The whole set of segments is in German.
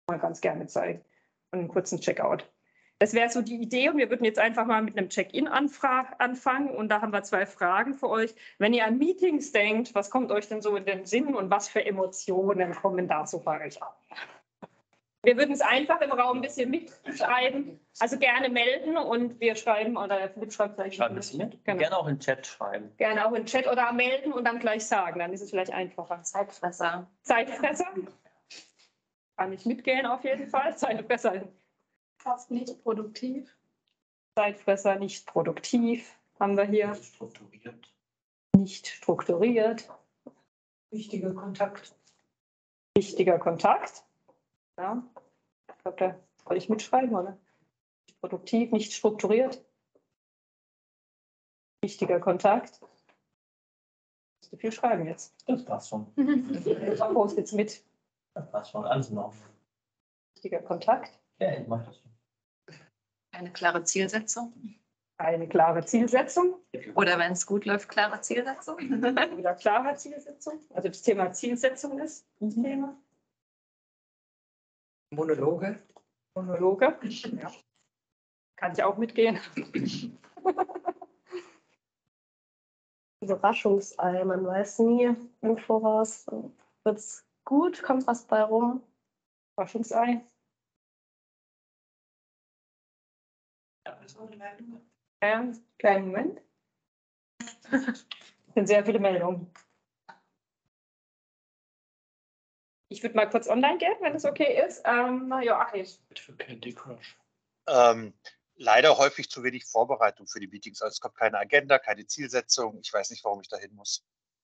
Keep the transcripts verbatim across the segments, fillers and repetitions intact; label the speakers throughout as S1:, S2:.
S1: mal ganz gerne zeigen. Und einen kurzen Checkout. Das wäre so die Idee und wir würden jetzt einfach mal mit einem Check-in anfangen und da haben wir zwei Fragen für euch. Wenn ihr an Meetings denkt, was kommt euch denn so in den Sinn und was für Emotionen kommen dazu bei euch ab? Wir würden es einfach im Raum ein bisschen mitschreiben, also gerne melden und wir schreiben, oder Philipp schreibt gleich
S2: Schreiben es mit.
S1: Genau.
S2: Gerne auch in den Chat schreiben.
S1: Gerne auch in den Chat oder melden und dann gleich sagen, dann ist es vielleicht einfacher.
S3: Zeitfresser.
S1: Zeitfresser? Kann ich mitgehen auf jeden Fall. Zeitfresser.
S3: Fast nicht produktiv.
S1: Zeitfresser, nicht produktiv, haben wir hier.
S2: Nicht strukturiert.
S1: Nicht strukturiert.
S3: Wichtiger Kontakt.
S1: Wichtiger Kontakt. Ja. Ich glaube, da soll ich mitschreiben, oder? Nicht produktiv, nicht strukturiert. Wichtiger Kontakt. Musst du viel schreiben jetzt.
S2: Das passt schon.
S1: Ich poste jetzt mit.
S2: Das passt schon. Alles noch.
S1: Wichtiger Kontakt.
S2: Ja, ich mache das schon.
S3: Eine klare Zielsetzung.
S1: Eine klare Zielsetzung.
S3: Oder wenn es gut läuft, klare Zielsetzung.
S1: Wieder klare Zielsetzung. Also das Thema Zielsetzung ist ein Thema.
S4: Monologe.
S1: Monologe. Ja. Kann ich auch mitgehen.
S5: Überraschungsei, man weiß nie im Voraus, wird es gut, kommt was bei rum.
S1: Überraschungsei. Ja, kleinen Moment. Es sind sehr viele Meldungen. Ich würde mal kurz online gehen, wenn es okay ist. Ähm, Joachim.
S2: Für Candy Crush.
S6: Ähm, leider häufig zu wenig Vorbereitung für die Meetings. Also es kommt keine Agenda, keine Zielsetzung. Ich weiß nicht, warum ich dahin muss.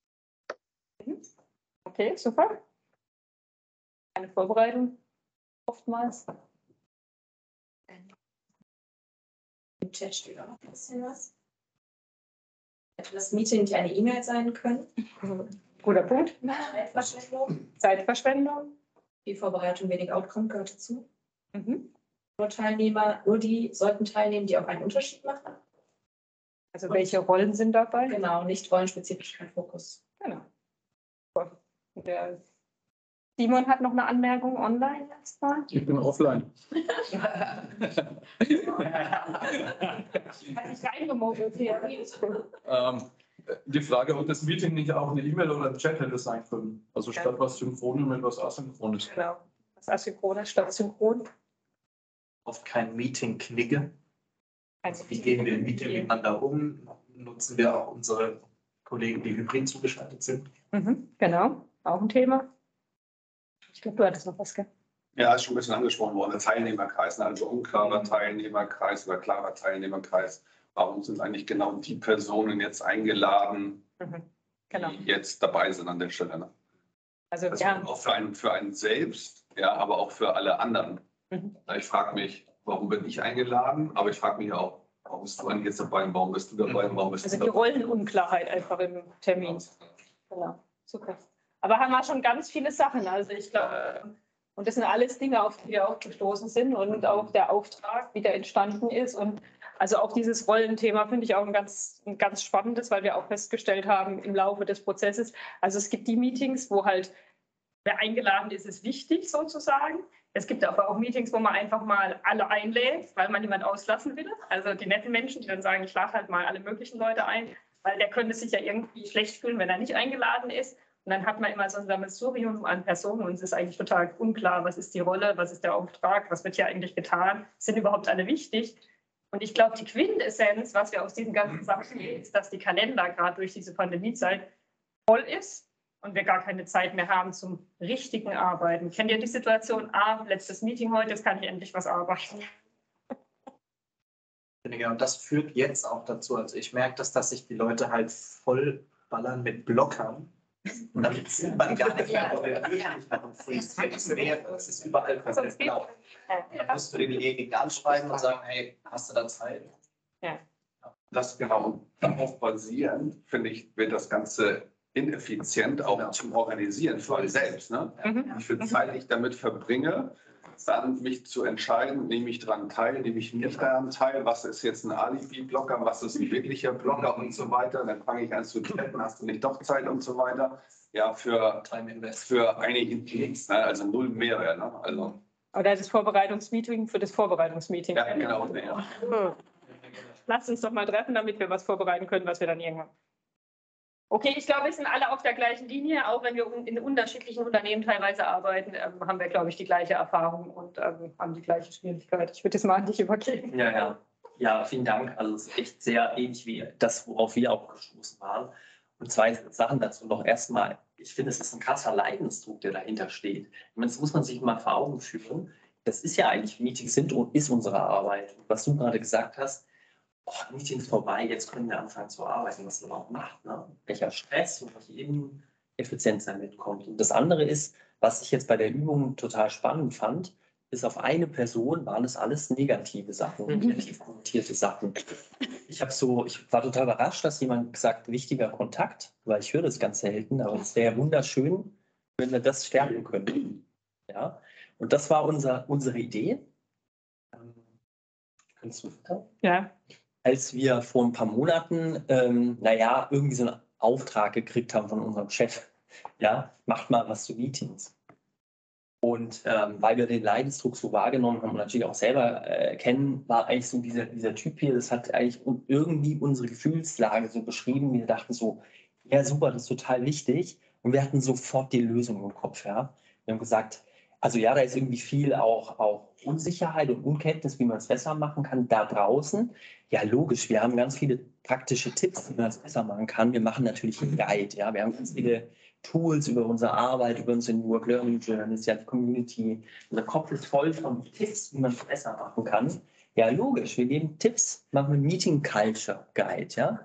S1: Okay, super. Keine Vorbereitung oftmals.
S7: Im Chat steht auch noch ein bisschen was. Hätte das Meeting nicht eine E-Mail sein können?
S1: Guter Punkt.
S7: Zeitverschwendung.
S1: Zeitverschwendung.
S7: Die Vorbereitung, wenig Outcome gehört dazu.
S1: Mhm.
S7: Nur Teilnehmer, nur die sollten teilnehmen, die auch einen Unterschied machen.
S1: Also welche Rollen sind dabei?
S7: Genau, nicht rollenspezifisch, kein Fokus.
S1: Genau. Der Simon hat noch eine Anmerkung online jetzt mal.
S8: Ich bin offline.
S1: Hat sich reingemogelt hier.
S8: ähm, die Frage, ob das Meeting nicht auch eine E-Mail oder ein Chat hätte sein können. Also statt
S1: Ja.
S8: was Synchrones mit was Asynchrones.
S1: Genau. Das Asynchron statt Synchron.
S2: Oft kein Meeting knigge.
S1: Also
S2: Wie gehen wir im Meeting miteinander um? Nutzen wir auch unsere Kollegen, die hybrid zugeschaltet sind?
S1: Mhm, genau, auch ein Thema. Ich glaube, du hattest noch was, gell?
S9: Ja, ist schon ein bisschen angesprochen worden, der Teilnehmerkreis, ne? Also unklarer Teilnehmerkreis oder klarer Teilnehmerkreis. Warum sind eigentlich genau die Personen jetzt eingeladen,
S1: Mhm, genau.
S9: die jetzt dabei sind an der Stelle? Ne?
S1: Also,
S9: Also
S1: ja.
S9: auch für einen, für einen selbst, ja, aber auch für alle anderen.
S1: Mhm.
S9: Ich frage mich, warum bin ich eingeladen? Aber ich frage mich auch, warum bist du eigentlich jetzt dabei? Warum bist du dabei? Warum bist
S1: Also
S9: du
S1: die
S9: dabei?
S1: Rollenunklarheit einfach im Termin. Genau, super. Aber haben wir schon ganz viele Sachen. Also ich glaube, und das sind alles Dinge, auf die wir auch gestoßen sind und auch der Auftrag, wie der entstanden ist. Und also auch dieses Rollenthema finde ich auch ein ganz, ein ganz spannendes, weil wir auch festgestellt haben im Laufe des Prozesses, also es gibt die Meetings, wo halt wer eingeladen ist, ist wichtig sozusagen. Es gibt aber auch Meetings, wo man einfach mal alle einlädt, weil man niemand auslassen will. Also die netten Menschen, die dann sagen, ich lade halt mal alle möglichen Leute ein, weil der könnte sich ja irgendwie schlecht fühlen, wenn er nicht eingeladen ist. Und dann hat man immer so ein Sammelsurium an Personen und es ist eigentlich total unklar, was ist die Rolle, was ist der Auftrag, was wird hier eigentlich getan, sind überhaupt alle wichtig. Und ich glaube, die Quintessenz, was wir aus diesen ganzen Sachen sehen, ist, dass die Kalender gerade durch diese Pandemiezeit voll ist und wir gar keine Zeit mehr haben zum richtigen Arbeiten. Kennt ihr die Situation? Ah, letztes Meeting heute, jetzt kann ich endlich was arbeiten.
S2: Und das führt jetzt auch dazu, also ich merke, dass, dass sich die Leute halt voll ballern mit Blockern. Und damit sieht man gar nicht mehr, wo wir wirklich noch ein Freeze-Text wäre. Es ist überall komplett blau. Dann musst du denjenigen anschreiben und sagen, hey, hast du da Zeit?
S1: Ja.
S9: Das genau darauf basierend, finde ich, wird das Ganze ineffizient auch
S2: Genau.
S9: zum Organisieren für alle selbst. Ne?
S1: Mhm.
S9: Wie viel Zeit ich damit verbringe, dann mich zu entscheiden, nehme ich daran teil, nehme ich nicht daran teil, was ist jetzt ein Alibi-Blocker, was ist ein wirklicher Blocker und so weiter. Dann fange ich an zu chatten, hast du nicht doch Zeit und so weiter. Ja, für,
S2: Time Invest.
S9: für einige nichts, ne? Also null Mehrwert. Ne? Also
S1: Oder das Vorbereitungsmeeting für das Vorbereitungsmeeting.
S9: Ja, genau. Ja.
S1: Lasst uns doch mal treffen, damit wir was vorbereiten können, was wir dann irgendwann. Okay, ich glaube, wir sind alle auf der gleichen Linie, auch wenn wir in unterschiedlichen Unternehmen teilweise arbeiten, ähm, haben wir, glaube ich, die gleiche Erfahrung und ähm, haben die gleiche Schwierigkeit. Ich würde das mal an dich übergeben.
S4: Ja, ja. Ja, vielen Dank. Also es ist echt sehr ähnlich wie das, worauf wir auch gestoßen waren. Und zwei Sachen dazu noch. Erstmal, ich finde, es ist ein krasser Leidensdruck, der dahinter steht. Ich meine, das muss man sich mal vor Augen führen. Das ist ja eigentlich, Meetings sind und ist unsere Arbeit. Und was du gerade gesagt hast, oh, Meetings vorbei, jetzt können wir anfangen zu arbeiten, was man auch macht. Ne? Welcher Stress und welche eben Effizienz damit kommt. Und das andere ist, was ich jetzt bei der Übung total spannend fand, bis auf eine Person waren das alles negative Sachen, negativ konnotierte Sachen. Ich habe so, ich war total überrascht, dass jemand gesagt, wichtiger Kontakt, weil ich höre das ganz selten, aber es wäre wunderschön, wenn wir das stärken könnten. Ja? Und das war unser, unsere Idee. Ähm, kannst du
S1: Ja.
S4: Als wir vor ein paar Monaten, ähm, naja, irgendwie so einen Auftrag gekriegt haben von unserem Chef, ja, macht mal was zu Meetings. Und ähm, weil wir den Leidensdruck so wahrgenommen haben und natürlich auch selber äh, kennen, war eigentlich so dieser, dieser Typ hier, das hat eigentlich irgendwie unsere Gefühlslage so beschrieben. Wir dachten so, ja super, das ist total wichtig. Und wir hatten sofort die Lösung im Kopf. Ja? Wir haben gesagt, also ja, da ist irgendwie viel auch, auch Unsicherheit und Unkenntnis, wie man es besser machen kann, da draußen. Ja, logisch, wir haben ganz viele praktische Tipps, wie man es besser machen kann. Wir machen natürlich einen Guide. Ja? Wir haben ganz viele Tools über unsere Arbeit, über unsere New Work Learning Journeys, ja, die Community. Unser Kopf ist voll von Tipps, wie man es besser machen kann. Ja, logisch, wir geben Tipps, machen einen Meeting Culture Guide, ja.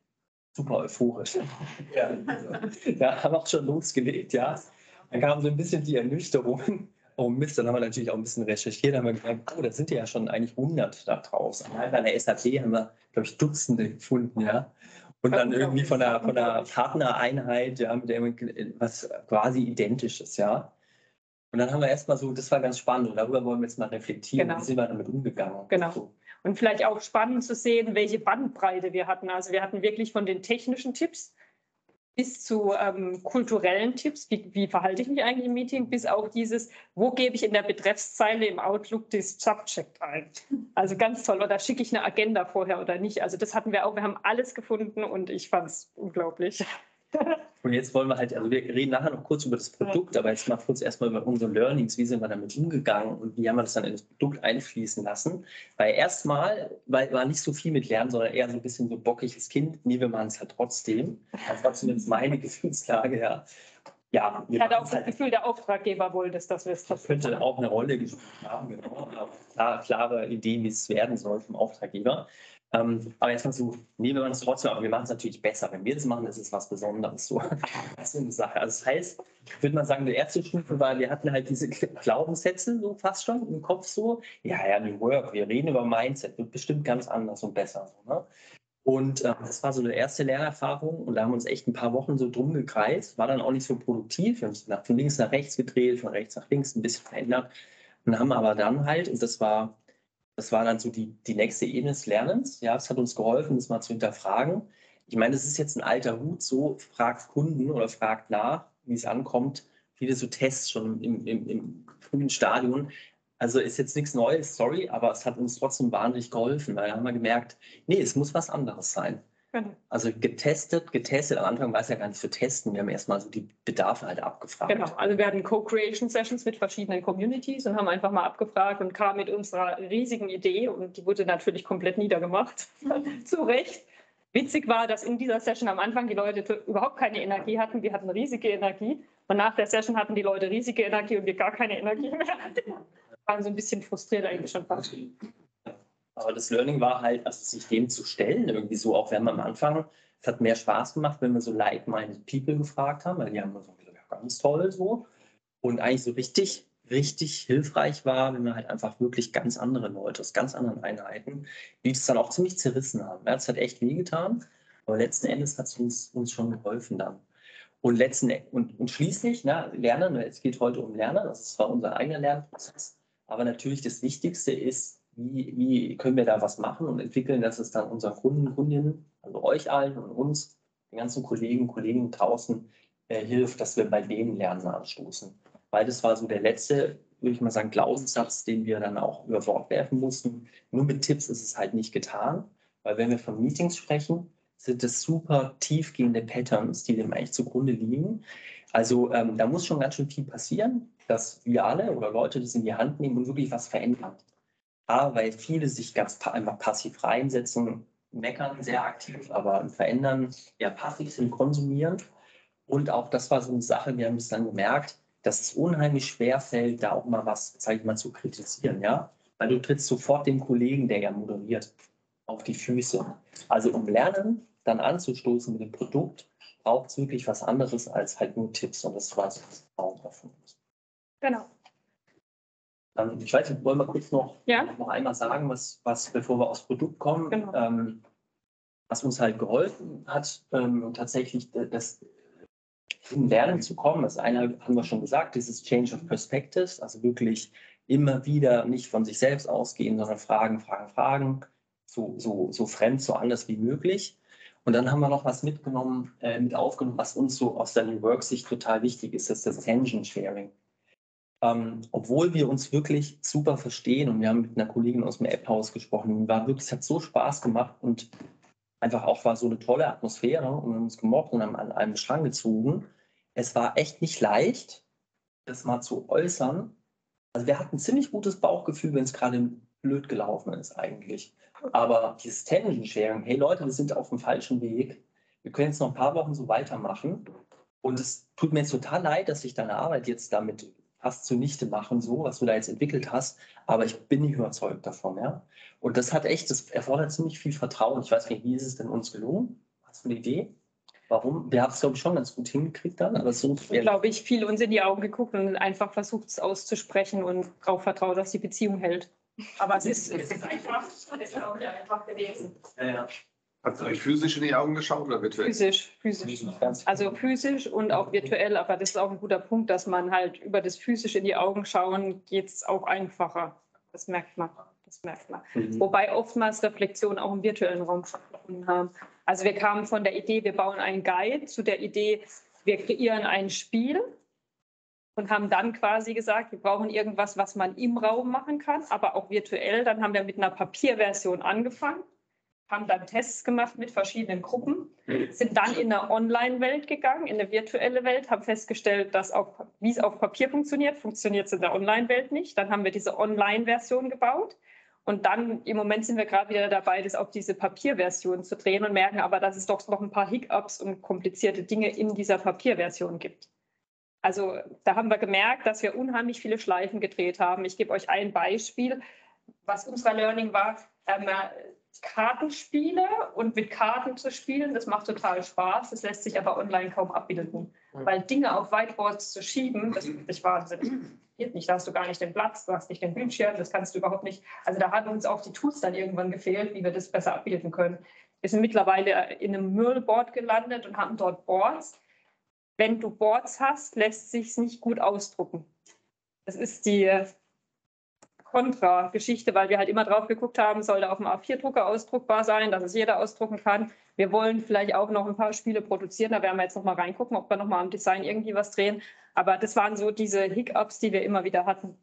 S4: Super euphorisch. Ja, ja, haben auch schon losgelegt, ja. Dann kam so ein bisschen die Ernüchterung. Oh Mist, dann haben wir natürlich auch ein bisschen recherchiert, haben wir gemerkt, oh, da sind ja schon eigentlich hundert da draußen. Allein bei der S A P haben wir, glaube ich, Dutzende gefunden, ja. Und dann irgendwie von der, von der Partnereinheit, ja, mit der, was quasi Identisches, ja. Und dann haben wir erstmal so, das war ganz spannend und darüber wollen wir jetzt mal reflektieren,
S1: Genau.
S4: wie sind wir damit umgegangen.
S1: Genau.
S4: So.
S1: Und vielleicht auch spannend zu sehen, welche Bandbreite wir hatten. Also wir hatten wirklich von den technischen Tipps bis zu ähm, kulturellen Tipps, wie, wie verhalte ich mich eigentlich im Meeting, bis auch dieses, wo gebe ich in der Betreffszeile im Outlook das Subject ein. Also ganz toll. Oder schicke ich eine Agenda vorher oder nicht. Also das hatten wir auch. Wir haben alles gefunden und ich fand es unglaublich.
S4: Und jetzt wollen wir halt, also wir reden nachher noch kurz über das Produkt, aber jetzt mal kurz erstmal über unsere Learnings, wie sind wir damit umgegangen und wie haben wir das dann in das Produkt einfließen lassen. Weil erstmal weil, war nicht so viel mit Lernen, sondern eher so ein bisschen so bockiges Kind. Nee, wir machen es halt trotzdem. Das war zumindest meine Gefühlslage, ja. Ja,
S1: Ich hatte auch das Gefühl, der Auftraggeber wollte es, dass wir es
S4: das könnte auch eine Rolle gespielt haben, genau. Klar, klare Idee, wie es werden soll vom Auftraggeber. Ähm, aber jetzt kannst du, nee, wir machen es trotzdem, aber wir machen es natürlich besser. Wenn wir das machen, ist es was Besonderes. So. Das ist so eine Sache. Also das heißt, ich würde mal sagen, die erste Stufe war, wir hatten halt diese Glaubenssätze so fast schon im Kopf so. Ja, ja, New Work, wir reden über Mindset, wird bestimmt ganz anders und besser. So, ne? Und ähm, das war so eine erste Lernerfahrung und da haben wir uns echt ein paar Wochen so drum gekreist. War dann auch nicht so produktiv. Wir haben es von links nach rechts gedreht, von rechts nach links ein bisschen verändert und haben aber dann halt, und das war Das war dann so die, die nächste Ebene des Lernens. Ja, es hat uns geholfen, das mal zu hinterfragen. Ich meine, das ist jetzt ein alter Hut, so fragt Kunden oder fragt nach, wie es ankommt. Viele so Tests schon im, im, im frühen Stadium. Also ist jetzt nichts Neues, sorry, aber es hat uns trotzdem wahnsinnig geholfen, weil da haben wir gemerkt, nee, es muss was anderes sein.
S1: Genau.
S4: Also getestet, getestet. Am Anfang war es ja gar nicht so testen. Wir haben erstmal so die Bedarfe halt abgefragt.
S1: Genau, also wir hatten Co-Creation-Sessions mit verschiedenen Communities und haben einfach mal abgefragt und kamen mit unserer riesigen Idee und die wurde natürlich komplett niedergemacht. Zu Recht. Witzig war, dass in dieser Session am Anfang die Leute überhaupt keine Energie hatten. Wir hatten riesige Energie und nach der Session hatten die Leute riesige Energie und wir gar keine Energie mehr. Wir waren so ein bisschen frustriert eigentlich schon fast.
S4: Aber das Learning war halt, also sich dem zu stellen, irgendwie so, auch wenn man am Anfang, es hat mehr Spaß gemacht, wenn wir so like-minded people gefragt haben, weil die haben so gesagt, ja, ganz toll so. Und eigentlich so richtig, richtig hilfreich war, wenn wir halt einfach wirklich ganz andere Leute aus ganz anderen Einheiten, die das dann auch ziemlich zerrissen haben. Ja, das hat echt wehgetan, aber letzten Endes hat es uns, uns schon geholfen dann. Und, letzten, und, und schließlich, na, Lernen, es geht heute um Lernen, das ist zwar unser eigener Lernprozess, aber natürlich das Wichtigste ist, Wie, wie können wir da was machen und entwickeln, dass es dann unseren Kunden, Kundinnen, also euch allen und uns, den ganzen Kollegen, Kollegen draußen, äh, hilft, dass wir bei denen Lernen anstoßen. Weil das war so der letzte würde ich mal sagen, Glaubenssatz, den wir dann auch über Bord werfen mussten. Nur mit Tipps ist es halt nicht getan, weil wenn wir von Meetings sprechen, sind es super tiefgehende Patterns, die dem eigentlich zugrunde liegen. Also ähm, da muss schon ganz schön viel passieren, dass wir alle oder Leute das in die Hand nehmen und wirklich was verändern. A, weil viele sich ganz pa einfach passiv reinsetzen, meckern sehr aktiv, aber verändern, eher passiv sind, konsumieren. Und auch das war so eine Sache, wir haben es dann gemerkt, dass es unheimlich schwer fällt, da auch mal was, sage ich mal, zu kritisieren, ja? Weil du trittst sofort dem Kollegen, der ja moderiert, auf die Füße. Also um Lernen dann anzustoßen mit dem Produkt, braucht es wirklich was anderes als halt nur Tipps. Und das war so das Traum davon.
S1: Genau.
S4: Ähm, ich weiß nicht, wollen wir kurz noch,
S1: Ja.
S4: noch einmal sagen, was, was, bevor wir aufs Produkt kommen,
S1: Genau.
S4: ähm, was uns halt geholfen hat, ähm, tatsächlich das in Lernen zu kommen. Das eine haben wir schon gesagt, dieses Change of Perspectives, also wirklich immer wieder nicht von sich selbst ausgehen, sondern fragen, fragen, fragen, so, so, so fremd, so anders wie möglich. Und dann haben wir noch was mitgenommen, äh, mit aufgenommen, was uns so aus der New Work-Sicht total wichtig ist, das ist das Tangent Sharing. Ähm, obwohl wir uns wirklich super verstehen und wir haben mit einer Kollegin aus dem App-Haus gesprochen, war wirklich, es hat so Spaß gemacht und einfach auch war so eine tolle Atmosphäre und wir haben uns gemobbt und haben an einem Strang gezogen. Es war echt nicht leicht, das mal zu äußern. Also wir hatten ein ziemlich gutes Bauchgefühl, wenn es gerade blöd gelaufen ist eigentlich. Aber dieses Tangent-Sharing, hey Leute, wir sind auf dem falschen Weg. Wir können jetzt noch ein paar Wochen so weitermachen. Und es tut mir jetzt total leid, dass ich deine Arbeit jetzt damit fast zunichte machen, so, was du da jetzt entwickelt hast. Aber ich bin nicht überzeugt davon, ja. Und das hat echt, das erfordert ziemlich viel Vertrauen. Ich weiß nicht, wie ist es denn uns gelungen? Hast du eine Idee? Warum? Wir haben es, glaube ich, schon ganz gut hingekriegt dann, aber so
S1: Ich glaube, ich viel uns in die Augen geguckt und einfach versucht, es auszusprechen und darauf vertraut, dass die Beziehung hält. Aber es ist, es ist einfach, es ist auch nicht einfach gewesen.
S4: Ja, ja.
S9: Habt ihr euch physisch in die Augen geschaut oder virtuell?
S1: Physisch, physisch. Also physisch und auch virtuell, aber das ist auch ein guter Punkt, dass man halt über das physisch in die Augen schauen, geht es auch einfacher. Das merkt man. Das merkt man.
S4: Mhm.
S1: Wobei oftmals Reflexionen auch im virtuellen Raum stattgefunden haben. Also wir kamen von der Idee, wir bauen einen Guide, zu der Idee, wir kreieren ein Spiel und haben dann quasi gesagt, wir brauchen irgendwas, was man im Raum machen kann, aber auch virtuell. Dann haben wir mit einer Papierversion angefangen, haben dann Tests gemacht mit verschiedenen Gruppen, sind dann in eine Online-Welt gegangen, in eine virtuelle Welt, haben festgestellt, dass auch, wie es auf Papier funktioniert, funktioniert es in der Online-Welt nicht. Dann haben wir diese Online-Version gebaut. Und dann, im Moment sind wir gerade wieder dabei, das auf diese Papierversion zu drehen und merken aber, dass es doch noch ein paar Hiccups und komplizierte Dinge in dieser Papierversion gibt. Also da haben wir gemerkt, dass wir unheimlich viele Schleifen gedreht haben. Ich gebe euch ein Beispiel, was unser Learning war. Ähm, Kartenspiele und mit Karten zu spielen, das macht total Spaß. Das lässt sich aber online kaum abbilden. Weil Dinge auf Whiteboards zu schieben, das ist nicht Wahnsinn. Geht nicht, da hast du gar nicht den Platz, du hast nicht den Bildschirm, das kannst du überhaupt nicht. Also da haben uns auch die Tools dann irgendwann gefehlt, wie wir das besser abbilden können. Wir sind mittlerweile in einem Mural-Board gelandet und haben dort Boards. Wenn du Boards hast, lässt sich es nicht gut ausdrucken. Das ist die Kontra-Geschichte, weil wir halt immer drauf geguckt haben, sollte auf dem A vier Drucker ausdruckbar sein, dass es jeder ausdrucken kann. Wir wollen vielleicht auch noch ein paar Spiele produzieren, da werden wir jetzt noch mal reingucken, ob wir noch mal am Design irgendwie was drehen. Aber das waren so diese Hiccups, die wir immer wieder hatten.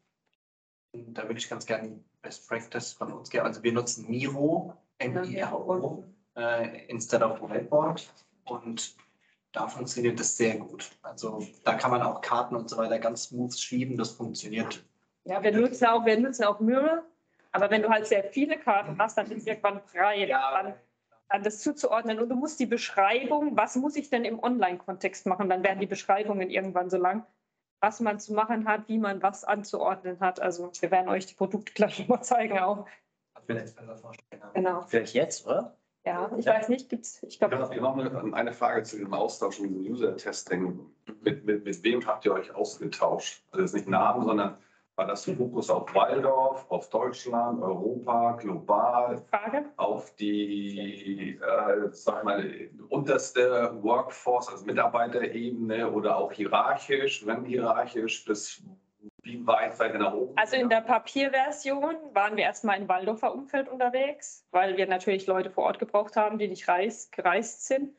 S2: Da würde ich ganz gerne Best Practice von uns geben. Also wir nutzen Miro, M I R O, äh, instead of Whiteboard. Und da funktioniert das sehr gut. Also da kann man auch Karten und so weiter ganz smooth schieben, das funktioniert.
S1: Ja, wir nutzen auch, wir nutzen auch Mural, aber wenn du halt sehr viele Karten hast, dann ist es irgendwann frei, dann, dann das zuzuordnen. Und du musst die Beschreibung, was muss ich denn im Online-Kontext machen, dann werden die Beschreibungen irgendwann so lang, was man zu machen hat, wie man was anzuordnen hat. Also wir werden euch die Produkte gleich mal zeigen auch.
S2: Vielleicht besser vorstellen.
S1: Genau.
S4: Vielleicht jetzt, oder?
S1: Ja, ich
S4: Ja.
S1: weiß nicht, gibt's, ich glaube.
S9: Ich habe noch eine Frage zu diesem Austausch und diesem User-Testing. Mit, mit, mit wem habt ihr euch ausgetauscht? Also jetzt nicht Namen, sondern war das Fokus auf Waldorf, auf Deutschland, Europa, global,
S1: Frage?
S9: auf die äh, sag mal, unterste Workforce, also Mitarbeiterebene oder auch hierarchisch, wenn hierarchisch, bis wie weit seid ihr nach oben?
S1: Also in der Papierversion waren wir erstmal im Waldorfer Umfeld unterwegs, weil wir natürlich Leute vor Ort gebraucht haben, die nicht reis, gereist sind.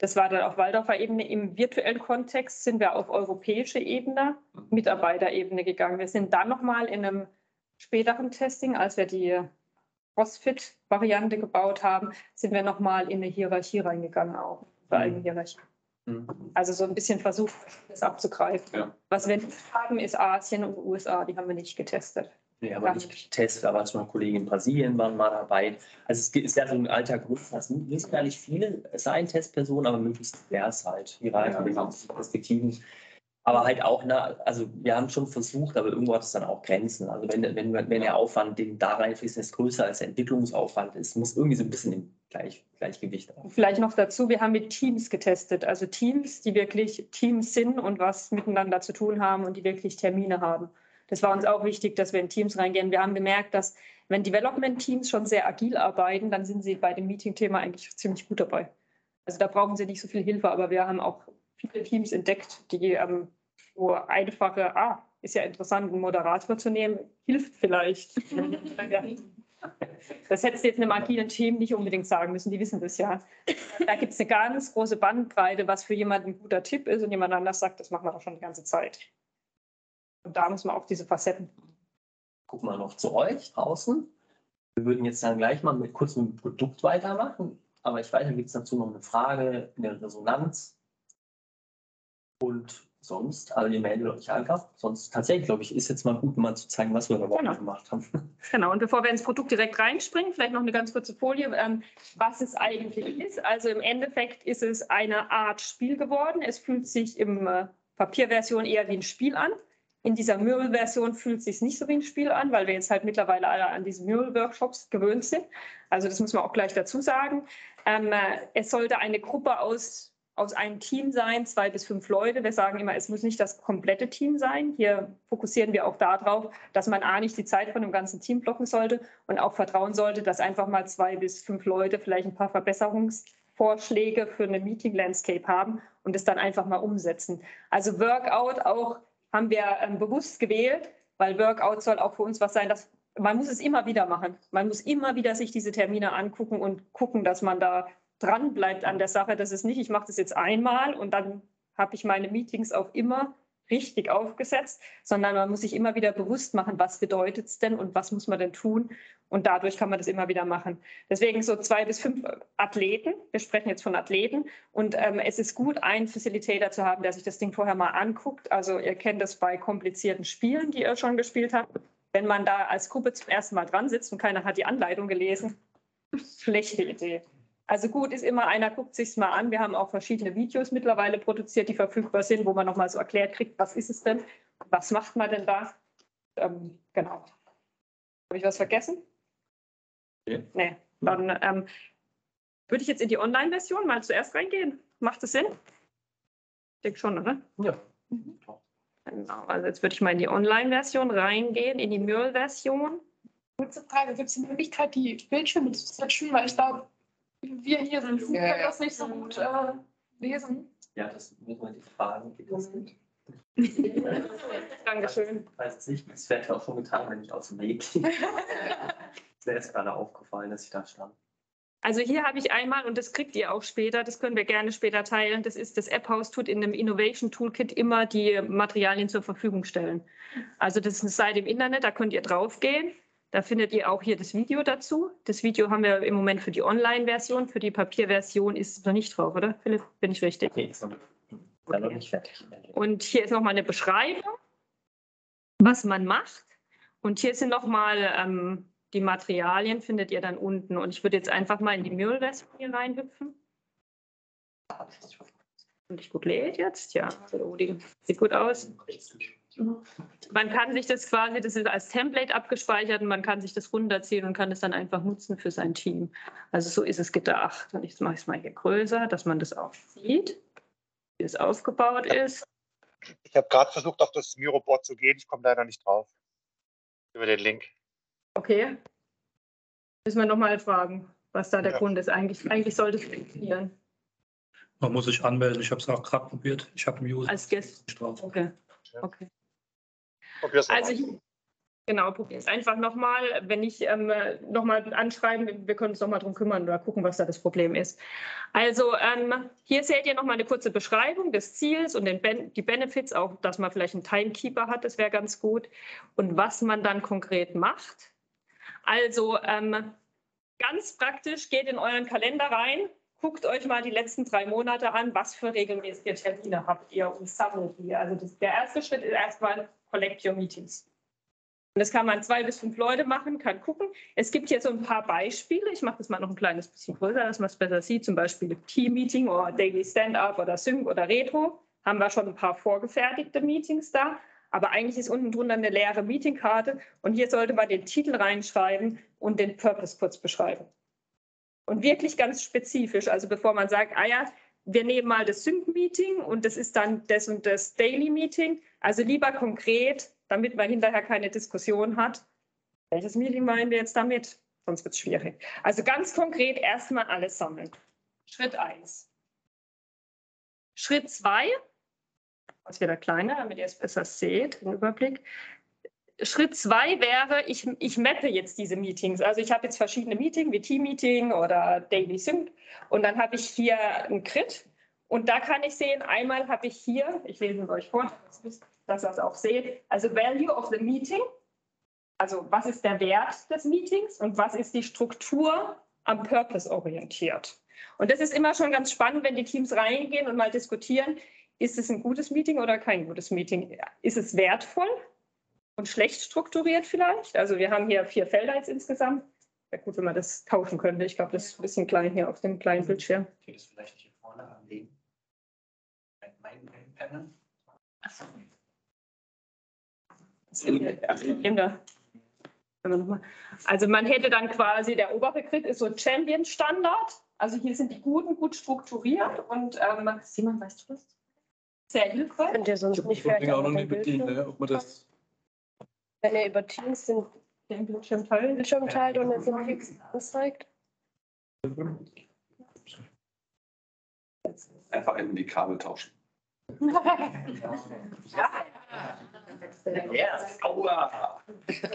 S1: Das war dann auf Waldorfer Ebene. Im virtuellen Kontext sind wir auf europäische Ebene, Mitarbeiterebene gegangen. Wir sind dann nochmal in einem späteren Testing, als wir die CrossFit-Variante gebaut haben, sind wir nochmal in eine Hierarchie reingegangen auch, für eigene Hierarchie.
S4: Mhm.
S1: Also so ein bisschen versucht, das abzugreifen.
S8: Ja.
S1: Was wir nicht haben, ist Asien und U S A, die haben wir nicht getestet.
S4: Nee, aber nicht getestet, aber zum Beispiel Kollegen in Brasilien waren mal dabei. Also es ist ja so ein alter Grundsatz. Es müssen gar nicht viele sein, Testpersonen, aber möglichst divers halt. Die Reihen, ja. Perspektiven. Aber halt auch, ne, also wir haben schon versucht, aber irgendwo hat es dann auch Grenzen. Also wenn, wenn, wenn der Aufwand, den da reinfließt, ist größer als der Entwicklungsaufwand ist, muss irgendwie so ein bisschen im Gleich, Gleichgewicht haben.
S1: Vielleicht noch dazu, wir haben mit Teams getestet, also Teams, die wirklich Teams sind und was miteinander zu tun haben und die wirklich Termine haben. Das war uns auch wichtig, dass wir in Teams reingehen. Wir haben gemerkt, dass wenn Development-Teams schon sehr agil arbeiten, dann sind sie bei dem Meeting-Thema eigentlich ziemlich gut dabei. Also da brauchen sie nicht so viel Hilfe, aber wir haben auch viele Teams entdeckt, die ähm, wo einfache, ah, ist ja interessant, einen Moderator zu nehmen, hilft vielleicht. Das hättest du jetzt einem agilen Team nicht unbedingt sagen müssen, die wissen das ja. Da gibt es eine ganz große Bandbreite, was für jemanden ein guter Tipp ist und jemand anders sagt, das machen wir doch schon die ganze Zeit. Und da muss man auch diese Facetten.
S4: Gucken wir noch zu euch draußen. Wir würden jetzt dann gleich mal mit kurz mit dem Produkt weitermachen, aber ich weiß, da gibt es dazu noch eine Frage, eine Resonanz. Und sonst, also ihr meldet euch einfach. Sonst tatsächlich, glaube ich, ist jetzt mal gut, mal zu zeigen, was wir überhaupt
S1: Genau.
S4: gemacht haben.
S1: Genau, und bevor wir ins Produkt direkt reinspringen, vielleicht noch eine ganz kurze Folie, ähm, was es eigentlich ist. Also im Endeffekt ist es eine Art Spiel geworden. Es fühlt sich im äh, Papierversion eher wie ein Spiel an. In dieser Mural-Version fühlt es sich nicht so wie ein Spiel an, weil wir jetzt halt mittlerweile alle an diese Mural-Workshops gewöhnt sind. Also das muss man auch gleich dazu sagen. Ähm, äh, es sollte eine Gruppe aus, aus einem Team sein, zwei bis fünf Leute. Wir sagen immer, es muss nicht das komplette Team sein. Hier fokussieren wir auch darauf, dass man A, nicht die Zeit von dem ganzen Team blocken sollte und auch vertrauen sollte, dass einfach mal zwei bis fünf Leute vielleicht ein paar Verbesserungsvorschläge für eine Meeting-Landscape haben und es dann einfach mal umsetzen. Also Workout auch haben wir ähm, bewusst gewählt, weil Workout soll auch für uns was sein, dass man muss es immer wieder machen. Man muss immer wieder sich diese Termine angucken und gucken, dass man da dran bleibt an der Sache. Das ist nicht, ich mache das jetzt einmal und dann habe ich meine Meetings auch immer richtig aufgesetzt, sondern man muss sich immer wieder bewusst machen, was bedeutet es denn und was muss man denn tun. Und dadurch kann man das immer wieder machen. Deswegen so zwei bis fünf Athleten. Wir sprechen jetzt von Athleten. Und ähm, es ist gut, einen Facilitator zu haben, der sich das Ding vorher mal anguckt. Also ihr kennt das bei komplizierten Spielen, die ihr schon gespielt habt. Wenn man da als Gruppe zum ersten Mal dran sitzt und keiner hat die Anleitung gelesen, schlechte Idee. Also gut ist immer, einer guckt sich's mal an. Wir haben auch verschiedene Videos mittlerweile produziert, die verfügbar sind, wo man nochmal so erklärt kriegt, was ist es denn, was macht man denn da. Ähm, genau. Habe ich was vergessen?
S8: Okay.
S1: Nee. Dann ähm, würde ich jetzt in die Online-Version mal zuerst reingehen. Macht das Sinn? Ich denke schon, oder?
S4: Ja.
S1: Mhm. Genau. Also jetzt würde ich mal in die Online-Version reingehen, in die Mural-Version.
S3: Kurze Frage, gibt es die Möglichkeit, die Bildschirme zu switchen? Weil ich glaube, wir hier sind, können
S7: Ja, ja.
S3: das nicht so gut äh, lesen.
S4: Ja, das müssen wir die Fragen. Geht das nicht?
S1: Dankeschön.
S4: Ich weiß es nicht, das wäre ja auch schon getan, wenn ich aus dem Weg gehe. Ist mir erst gerade aufgefallen, dass ich da stand.
S1: Also hier habe ich einmal, und das kriegt ihr auch später, das können wir gerne später teilen, das ist, das App-Haus tut in einem Innovation Toolkit immer die Materialien zur Verfügung stellen. Also das ist eine Seite im Internet, da könnt ihr draufgehen. Da findet ihr auch hier das Video dazu. Das Video haben wir im Moment für die Online-Version, für die Papierversion ist es noch nicht drauf, oder Philipp? Bin ich richtig?
S4: Okay, ist noch, dann noch nicht fertig.
S1: Und hier ist nochmal eine Beschreibung, was man macht. Und hier sind nochmal ähm, die Materialien, findet ihr dann unten. Und ich würde jetzt einfach mal in die Mural-Version hier reinhüpfen. Und ich gut lädt jetzt, ja. Oh, die sieht gut aus. Man kann sich das quasi, das ist als Template abgespeichert und man kann sich das runterziehen und kann es dann einfach nutzen für sein Team. Also so ist es gedacht. Und jetzt mache ich es mal hier größer, dass man das auch sieht, wie es aufgebaut ist.
S6: Ich habe gerade versucht, auf das Miro-Board zu gehen. Ich komme leider nicht drauf. Über den Link.
S1: Okay. Müssen wir nochmal fragen, was da der
S6: Ja.
S1: Grund ist. Eigentlich, eigentlich sollte es funktionieren.
S10: Man muss sich anmelden. Ich habe es auch gerade probiert. Ich habe einen User
S1: Als Guest.
S10: nicht drauf.
S1: Okay. Okay.
S6: Probier's mal.
S1: Also hier, Genau, probier es einfach nochmal. Wenn nicht, ähm, nochmal anschreiben. Wir können uns nochmal drum kümmern oder gucken, was da das Problem ist. Also ähm, hier seht ihr nochmal eine kurze Beschreibung des Ziels und den ben die Benefits, auch dass man vielleicht einen Timekeeper hat, das wäre ganz gut. Und was man dann konkret macht. Also ähm, ganz praktisch, geht in euren Kalender rein, guckt euch mal die letzten drei Monate an, was für regelmäßige Termine habt ihr und sammelt die. Also das, der erste Schritt ist erstmal Collect Your Meetings. Und das kann man zwei bis fünf Leute machen, kann gucken. Es gibt hier so ein paar Beispiele. Ich mache das mal noch ein kleines bisschen größer, dass man es besser sieht. Zum Beispiel Team-Meeting oder Daily Stand-Up oder Sync oder Retro. Haben wir schon ein paar vorgefertigte Meetings da. Aber eigentlich ist unten drunter eine leere Meetingkarte. Und hier sollte man den Titel reinschreiben und den Purpose kurz beschreiben. Und wirklich ganz spezifisch. Also bevor man sagt, ah ja, wir nehmen mal das Sync-Meeting und das ist dann das und das Daily-Meeting. Also lieber konkret, damit man hinterher keine Diskussion hat. Welches Meeting meinen wir jetzt damit? Sonst wird es schwierig. Also ganz konkret erstmal alles sammeln. Schritt eins. Schritt zwei, was wieder kleiner, damit ihr es besser seht, den Überblick. Schritt zwei wäre, ich, ich mappe jetzt diese Meetings. Also ich habe jetzt verschiedene Meetings, wie Team-Meeting oder Daily Sync. Und dann habe ich hier ein Grid. Und da kann ich sehen, einmal habe ich hier, ich lese es euch vor, dass ihr es auch seht, also Value of the Meeting. Also was ist der Wert des Meetings und was ist die Struktur am Purpose orientiert. Und das ist immer schon ganz spannend, wenn die Teams reingehen und mal diskutieren, ist es ein gutes Meeting oder kein gutes Meeting? Ist es wertvoll und schlecht strukturiert vielleicht? Also wir haben hier vier Felder jetzt insgesamt. Wäre gut, wenn man das tauschen könnte. Ich glaube, das ist ein bisschen klein hier auf dem kleinen Bildschirm.
S2: Geht es vielleicht hier vorne anlegen? Mein Panel?
S1: Achso. Also man hätte dann quasi, der obere Grid ist so Champion-Standard. Also hier sind die Guten gut strukturiert und ähm, Simon, weißt du das? Sehr hilfreich.
S5: Könnt ihr sonst nicht vielleicht
S8: auch
S5: auch
S8: noch
S5: mit
S8: nicht
S5: dem
S8: mit Ihnen,
S5: Bildschirm?
S8: ne, ob man das.
S5: Wenn ihr über Teams den
S1: Den Bildschirm teilen.
S5: Bildschirm teilt und jetzt den Text anzeigt.
S9: Einfach in die Kabel tauschen.
S1: Ja.
S2: Yes. Aua.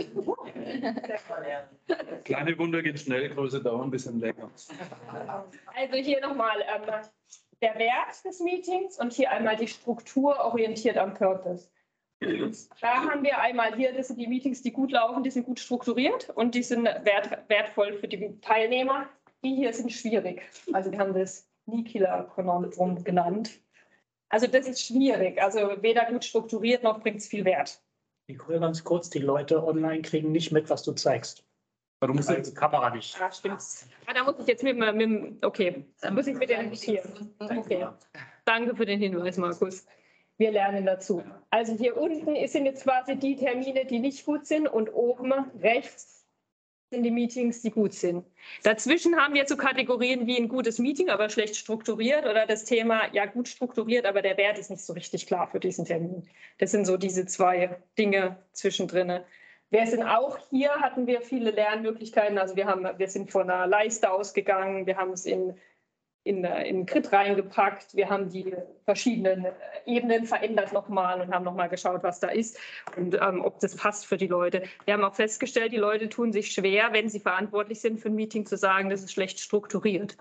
S8: Kleine Wunder gehen schnell, große dauern ein bisschen länger.
S1: Also hier nochmal ähm, der Wert des Meetings und hier einmal die Struktur orientiert am Purpose. Da haben wir einmal hier, das sind die Meetings, die gut laufen, die sind gut strukturiert und die sind wert, wertvoll für die Teilnehmer. Die hier sind schwierig. Also wir haben das Nikila-Konundrum genannt. Also das ist schwierig. Also weder gut strukturiert noch bringt es viel Wert.
S10: Nicole, ganz kurz, die Leute online kriegen nicht mit, was du zeigst.
S8: Warum ist
S10: Also die Kamera nicht.
S1: Ja, stimmt. Ah, da muss ich jetzt mit, mit dem, okay, dann muss ich mit dem hier. Okay. Danke für den Hinweis, Markus. Wir lernen dazu. Also hier unten sind jetzt quasi die Termine, die nicht gut sind und oben rechts sind die Meetings, die gut sind. Dazwischen haben wir so Kategorien wie ein gutes Meeting, aber schlecht strukturiert oder das Thema, ja gut strukturiert, aber der Wert ist nicht so richtig klar für diesen Termin. Das sind so diese zwei Dinge zwischendrin. Wir sind auch hier, hatten wir viele Lernmöglichkeiten. Also wir, haben, wir sind von einer Leiste ausgegangen, wir haben es in in den Grid reingepackt. Wir haben die verschiedenen Ebenen verändert nochmal und haben nochmal geschaut, was da ist und ähm, ob das passt für die Leute. Wir haben auch festgestellt, die Leute tun sich schwer, wenn sie verantwortlich sind für ein Meeting, zu sagen, das ist schlecht strukturiert.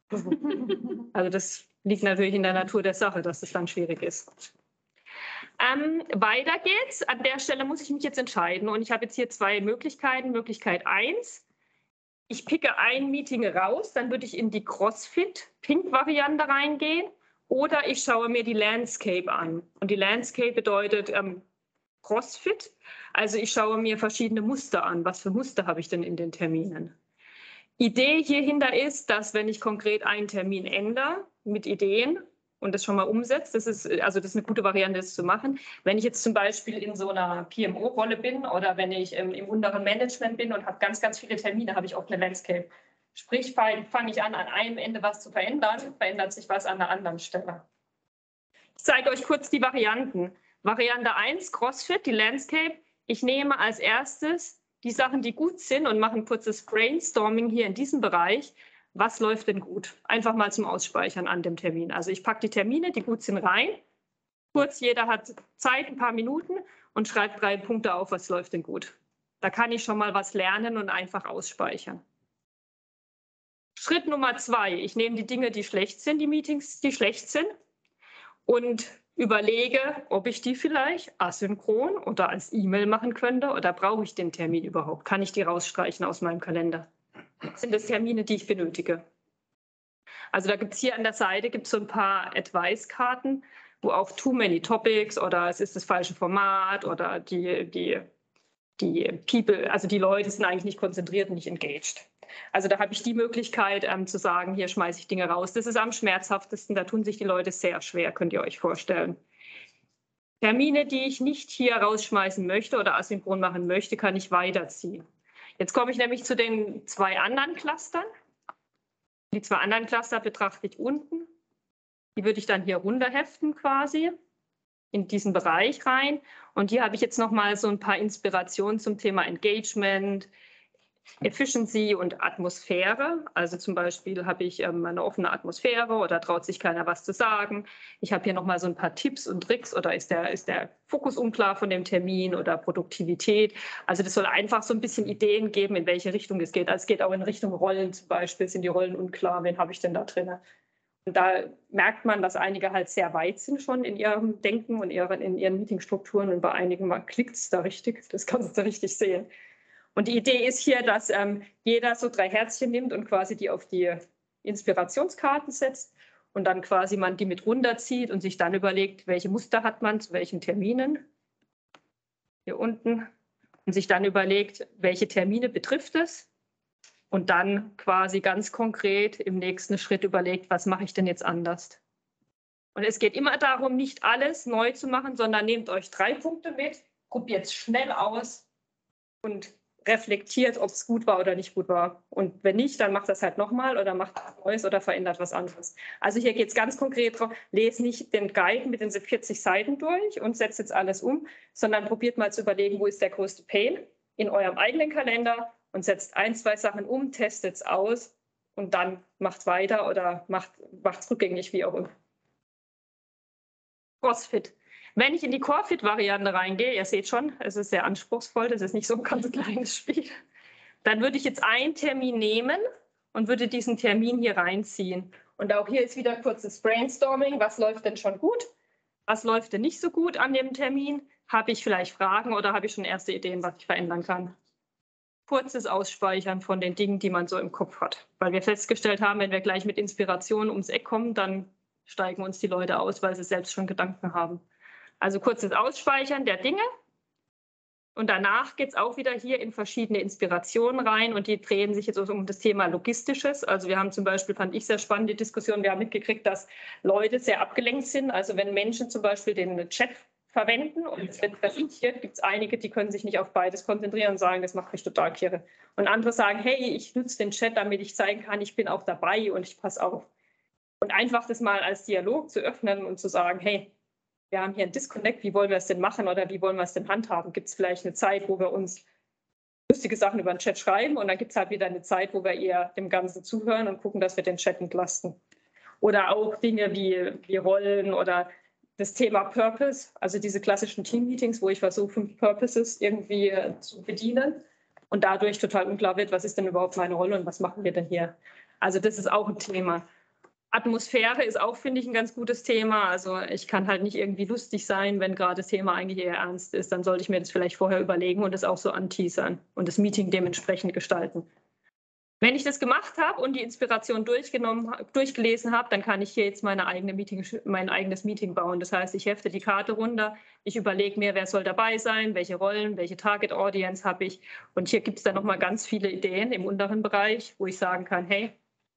S1: Also das liegt natürlich in der Natur der Sache, dass das dann schwierig ist. Ähm, weiter geht's. An der Stelle muss ich mich jetzt entscheiden und ich habe jetzt hier zwei Möglichkeiten. Möglichkeit eins. Ich picke ein Meeting raus, dann würde ich in die CrossFit-Pink-Variante reingehen oder ich schaue mir die Landscape an. Und die Landscape bedeutet ähm, CrossFit. Also ich schaue mir verschiedene Muster an. Was für Muster habe ich denn in den Terminen? Idee hierhinter ist, dass wenn ich konkret einen Termin ändere mit Ideen und das schon mal umsetzt, das ist, also das ist eine gute Variante, das zu machen. Wenn ich jetzt zum Beispiel in so einer P M O-Rolle bin oder wenn ich ähm, im unteren Management bin und habe ganz, ganz viele Termine, habe ich oft eine Landscape. Sprich, fange ich an, an einem Ende was zu verändern, verändert sich was an der anderen Stelle. Ich zeige euch kurz die Varianten. Variante eins, CrossFit, die Landscape. Ich nehme als erstes die Sachen, die gut sind und mache ein kurzes Brainstorming hier in diesem Bereich. Was läuft denn gut? Einfach mal zum Ausspeichern an dem Termin. Also ich packe die Termine, die gut sind, rein. Kurz, jeder hat Zeit, ein paar Minuten und schreibt drei Punkte auf, was läuft denn gut. Da kann ich schon mal was lernen und einfach ausspeichern. Schritt Nummer zwei, ich nehme die Dinge, die schlecht sind, die Meetings, die schlecht sind und überlege, ob ich die vielleicht asynchron oder als E-Mail machen könnte oder brauche ich den Termin überhaupt? Kann ich die rausstreichen aus meinem Kalender? Sind das Termine, die ich benötige? Also da gibt es hier an der Seite gibt's so ein paar Advice-Karten, wo auch too many topics oder es ist das falsche Format oder die, die, die People, also die Leute sind eigentlich nicht konzentriert und nicht engaged. Also da habe ich die Möglichkeit ähm, zu sagen, hier schmeiße ich Dinge raus. Das ist am schmerzhaftesten, da tun sich die Leute sehr schwer, könnt ihr euch vorstellen. Termine, die ich nicht hier rausschmeißen möchte oder asynchron machen möchte, kann ich weiterziehen. Jetzt komme ich nämlich zu den zwei anderen Clustern. Die zwei anderen Cluster betrachte ich unten. Die würde ich dann hier runterheften quasi in diesen Bereich rein. Und hier habe ich jetzt noch mal so ein paar Inspirationen zum Thema Engagement, Efficiency und Atmosphäre. Also zum Beispiel habe ich ähm, eine offene Atmosphäre oder traut sich keiner was zu sagen. Ich habe hier noch mal so ein paar Tipps und Tricks oder ist der, ist der Fokus unklar von dem Termin oder Produktivität. Also das soll einfach so ein bisschen Ideen geben, in welche Richtung es geht. Also es geht auch in Richtung Rollen zum Beispiel. Sind die Rollen unklar? Wen habe ich denn da drin? Und da merkt man, dass einige halt sehr weit sind schon in ihrem Denken und ihren, in ihren Meetingstrukturen. Und bei einigen klickt es da richtig. Das kannst du richtig sehen. Und die Idee ist hier, dass ähm, jeder so drei Herzchen nimmt und quasi die auf die Inspirationskarten setzt und dann quasi man die mit runterzieht und sich dann überlegt, welche Muster hat man zu welchen Terminen. Hier unten. Und sich dann überlegt, welche Termine betrifft es. Und dann quasi ganz konkret im nächsten Schritt überlegt, was mache ich denn jetzt anders? Und es geht immer darum, nicht alles neu zu machen, sondern nehmt euch drei Punkte mit, probiert es schnell aus und reflektiert, ob es gut war oder nicht gut war. Und wenn nicht, dann macht das halt nochmal oder macht was Neues oder verändert was anderes. Also hier geht es ganz konkret drauf, lest nicht den Guide mit den vierzig Seiten durch und setzt jetzt alles um, sondern probiert mal zu überlegen, wo ist der größte Pain in eurem eigenen Kalender und setzt ein, zwei Sachen um, testet es aus und dann macht weiter oder macht es rückgängig, wie auch immer. CrossFit. Wenn ich in die Core-Fit-Variante reingehe, ihr seht schon, es ist sehr anspruchsvoll, das ist nicht so ein ganz kleines Spiel, dann würde ich jetzt einen Termin nehmen und würde diesen Termin hier reinziehen. Und auch hier ist wieder kurzes Brainstorming, was läuft denn schon gut, was läuft denn nicht so gut an dem Termin, habe ich vielleicht Fragen oder habe ich schon erste Ideen, was ich verändern kann. Kurzes Ausspeichern von den Dingen, die man so im Kopf hat. Weil wir festgestellt haben, wenn wir gleich mit Inspiration ums Eck kommen, dann steigen uns die Leute aus, weil sie selbst schon Gedanken haben. Also kurzes Ausspeichern der Dinge. Und danach geht es auch wieder hier in verschiedene Inspirationen rein und die drehen sich jetzt um das Thema Logistisches. Also wir haben zum Beispiel, fand ich sehr spannend, die Diskussion, wir haben mitgekriegt, dass Leute sehr abgelenkt sind. Also wenn Menschen zum Beispiel den Chat verwenden und es wird präsentiert, gibt es einige, die können sich nicht auf beides konzentrieren und sagen, das macht mich total kirre. Und andere sagen, hey, ich nutze den Chat, damit ich zeigen kann, ich bin auch dabei und ich passe auf. Und einfach das mal als Dialog zu öffnen und zu sagen, hey, wir haben hier einen Disconnect, wie wollen wir es denn machen oder wie wollen wir es denn handhaben? Gibt es vielleicht eine Zeit, wo wir uns lustige Sachen über den Chat schreiben und dann gibt es halt wieder eine Zeit, wo wir eher dem Ganzen zuhören und gucken, dass wir den Chat entlasten. Oder auch Dinge wie, wie Rollen oder das Thema Purpose, also diese klassischen Team-Meetings, wo ich versuche, fünf Purposes irgendwie zu bedienen und dadurch total unklar wird, was ist denn überhaupt meine Rolle und was machen wir denn hier? Also das ist auch ein Thema. Atmosphäre ist auch, finde ich, ein ganz gutes Thema. Also ich kann halt nicht irgendwie lustig sein, wenn gerade das Thema eigentlich eher ernst ist. Dann sollte ich mir das vielleicht vorher überlegen und das auch so anteasern und das Meeting dementsprechend gestalten. Wenn ich das gemacht habe und die Inspiration durchgenommen, durchgelesen habe, dann kann ich hier jetzt meine eigene Meeting, mein eigenes Meeting bauen. Das heißt, ich hefte die Karte runter, ich überlege mir, wer soll dabei sein, welche Rollen, welche Target Audience habe ich. Und hier gibt es dann nochmal ganz viele Ideen im unteren Bereich, wo ich sagen kann, hey,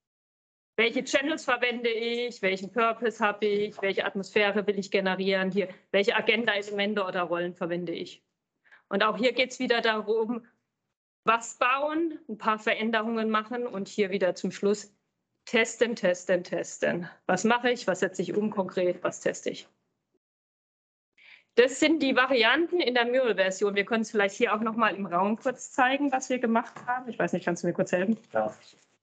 S1: welche Channels verwende ich, welchen Purpose habe ich, welche Atmosphäre will ich generieren, hier, welche Agenda-Elemente oder Rollen verwende ich. Und auch hier geht es wieder darum, was bauen, ein paar Veränderungen machen und hier wieder zum Schluss testen, testen, testen. Was mache ich, was setze ich um konkret, was teste ich. Das sind die Varianten in der Mural-Version. Wir können es vielleicht hier auch noch mal im Raum kurz zeigen, was wir gemacht haben. Ich weiß nicht, kannst du mir kurz helfen? Ja.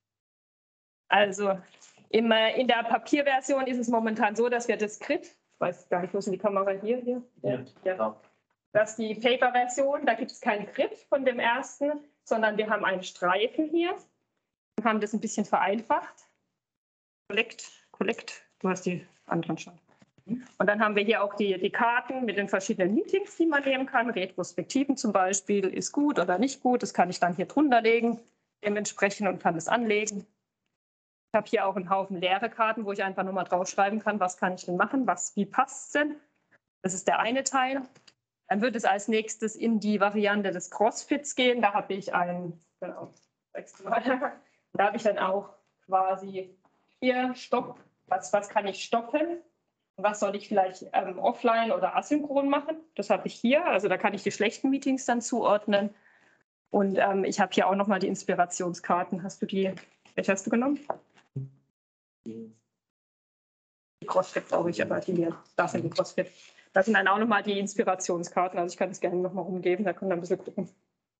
S1: Also im, in der Papierversion ist es momentan so, dass wir das Skript, ich weiß gar nicht, wo ist die Kamera hier? hier? Ja. Ja. Das ist die Paper-Version, da gibt es keinen Grip von dem ersten, sondern wir haben einen Streifen hier und haben das ein bisschen vereinfacht. Collect, Collect, du hast die anderen schon. Und dann haben wir hier auch die, die Karten mit den verschiedenen Meetings, die man nehmen kann. Retrospektiven zum Beispiel, ist gut oder nicht gut. Das kann ich dann hier drunter legen, dementsprechend, und kann das anlegen. Ich habe hier auch einen Haufen leere Karten, wo ich einfach nur mal draufschreiben kann, was kann ich denn machen, was, wie passt es denn. Das ist der eine Teil. Dann wird es als nächstes in die Variante des Crossfits gehen. Da habe ich einen, genau, da habe ich dann auch quasi hier Stopp. Was, was kann ich stoppen? Was soll ich vielleicht ähm, offline oder asynchron machen? Das habe ich hier. Also da kann ich die schlechten Meetings dann zuordnen. Und ähm, ich habe hier auch nochmal die Inspirationskarten. Hast du die, welche hast du genommen? Die Crossfit brauche ich, aber die hier, da sind die Crossfit. Das sind dann auch nochmal die Inspirationskarten. Also ich kann das gerne nochmal rumgeben, da können wir ein bisschen gucken.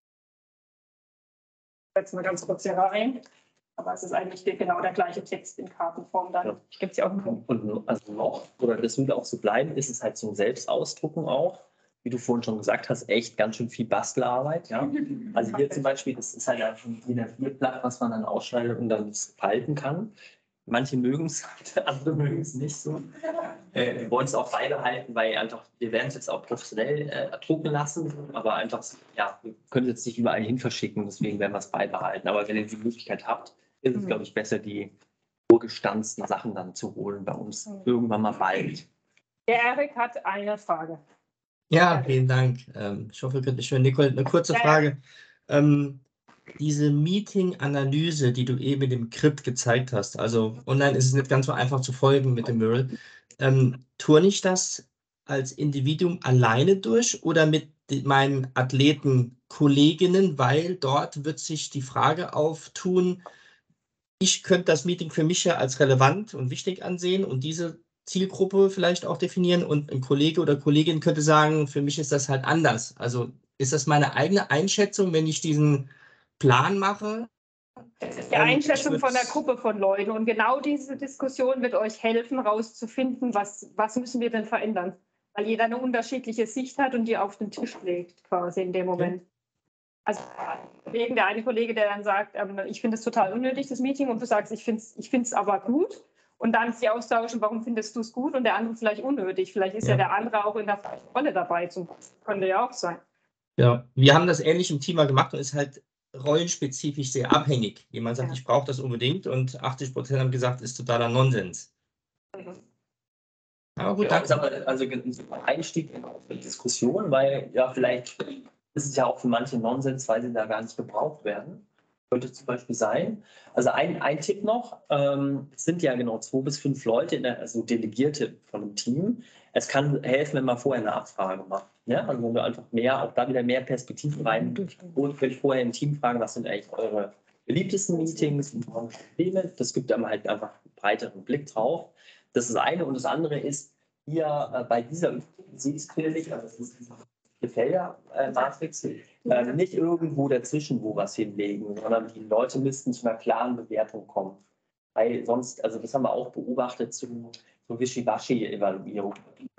S1: Jetzt mal ganz kurz hier rein. Aber es ist eigentlich genau der gleiche Text in Kartenform dann.
S4: Ja.
S1: Ich gebe es ja auch noch.
S4: Und also noch, oder das würde auch so bleiben, ist es halt zum Selbstausdrucken auch. Wie du vorhin schon gesagt hast, echt ganz schön viel Bastelarbeit. Ja? Also hier zum Beispiel, das ist halt einfach ein D I N A vier Blatt, was man dann ausschneidet und dann falten kann. Manche mögen es, andere mögen es nicht so. Äh, wir wollen es auch beibehalten, weil einfach, wir werden es jetzt auch professionell äh, drucken lassen, aber einfach, ja, wir können es jetzt nicht überall hin verschicken, deswegen werden wir es beibehalten. Aber wenn ihr die Möglichkeit habt, ist es, glaube ich, besser, die vorgestanzten Sachen dann zu holen bei uns. Mhm. Irgendwann mal bald.
S1: Der Erik hat eine Frage.
S11: Ja, vielen Dank. Ähm, ich hoffe, ihr könnt mich hören. Nicole, eine kurze
S1: Ja, ja.
S11: Frage. Ähm, diese Meeting-Analyse, die du eben mit dem Crypt gezeigt hast, also online ist es nicht ganz so einfach zu folgen mit dem Mural. Ähm, turne ich das als Individuum alleine durch oder mit de- meinen Athleten-Kolleginnen, weil dort wird sich die Frage auftun, ich könnte das Meeting für mich ja als relevant und wichtig ansehen und diese Zielgruppe vielleicht auch definieren und ein Kollege oder Kollegin könnte sagen, für mich ist das halt anders. Also ist das meine eigene Einschätzung, wenn ich diesen Plan mache?
S1: Die Einschätzung von der Gruppe von Leuten. Und genau diese Diskussion wird euch helfen, herauszufinden, was, was müssen wir denn verändern. Weil jeder eine unterschiedliche Sicht hat und die auf den Tisch legt, quasi in dem Moment. Also wegen der eine Kollege, der dann sagt, ähm, ich finde es total unnötig, das Meeting, und du sagst, ich finde es ich finde es aber gut. Und dann sie austauschen, warum findest du es gut, und der andere vielleicht unnötig. Vielleicht ist ja,
S11: Ja.
S1: der andere auch in der falschen Rolle dabei. Zum, könnte ja auch sein.
S11: Ja, wir haben das ähnlich im Team mal gemacht und ist halt rollenspezifisch sehr abhängig. Jemand sagt,
S1: Ja.
S11: ich brauche das unbedingt und achtzig Prozent haben gesagt, ist totaler Nonsens.
S1: Mhm.
S11: Aber gut,
S4: Ja,
S11: danke.
S4: aber also ein Einstieg in die Diskussion, weil ja vielleicht ist es ja auch für manche Nonsens, weil sie da gar nicht gebraucht werden. Könnte zum Beispiel sein. Also ein, ein Tipp noch, ähm, es sind ja genau zwei bis fünf Leute, in der, also Delegierte von einem Team. Es kann helfen, wenn man vorher eine Abfrage macht. Ja? Also wenn du einfach mehr, auch da wieder mehr Perspektiven rein und könnt vorher im Team fragen, was sind eigentlich eure beliebtesten Meetings und warum Probleme. Das gibt einem halt einfach einen breiteren Blick drauf. Das ist das eine. Und das andere ist, hier äh, bei dieser Übung sieht es natürlich, also das ist diese Felder-Matrix, äh, nicht irgendwo dazwischen, wo was hinlegen, sondern die Leute müssten zu einer klaren Bewertung kommen. Weil sonst, also das haben wir auch beobachtet, zu so Wischiwaschi-Evaluierung.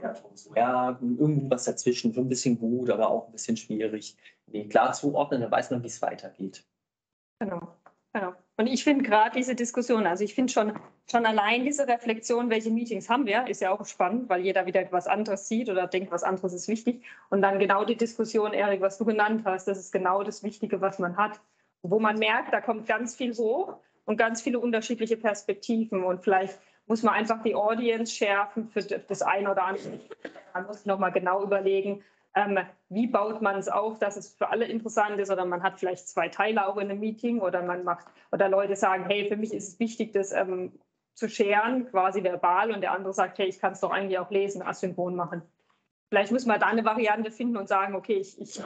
S4: Ja, irgendwo was dazwischen, schon ein bisschen gut, aber auch ein bisschen schwierig. Nee, klar zuordnen, dann weiß man, wie es weitergeht.
S1: Genau, genau. Und ich finde gerade diese Diskussion, also ich finde schon, schon allein diese Reflexion, welche Meetings haben wir, ist ja auch spannend, weil jeder wieder was anderes sieht oder denkt, was anderes ist wichtig. Und dann genau die Diskussion, Erik, was du genannt hast, das ist genau das Wichtige, was man hat. Wo man merkt, da kommt ganz viel hoch und ganz viele unterschiedliche Perspektiven. Und vielleicht muss man einfach die Audience schärfen für das eine oder andere. Man muss nochmal genau überlegen, Ähm, wie baut man es auf, dass es für alle interessant ist, oder man hat vielleicht zwei Teile auch in einem Meeting, oder man macht, oder Leute sagen, hey, für mich ist es wichtig, das ähm, zu scheren, quasi verbal, und der andere sagt, hey, ich kann es doch eigentlich auch lesen, asynchron machen. Vielleicht muss man da eine Variante finden und sagen, okay, ich, ich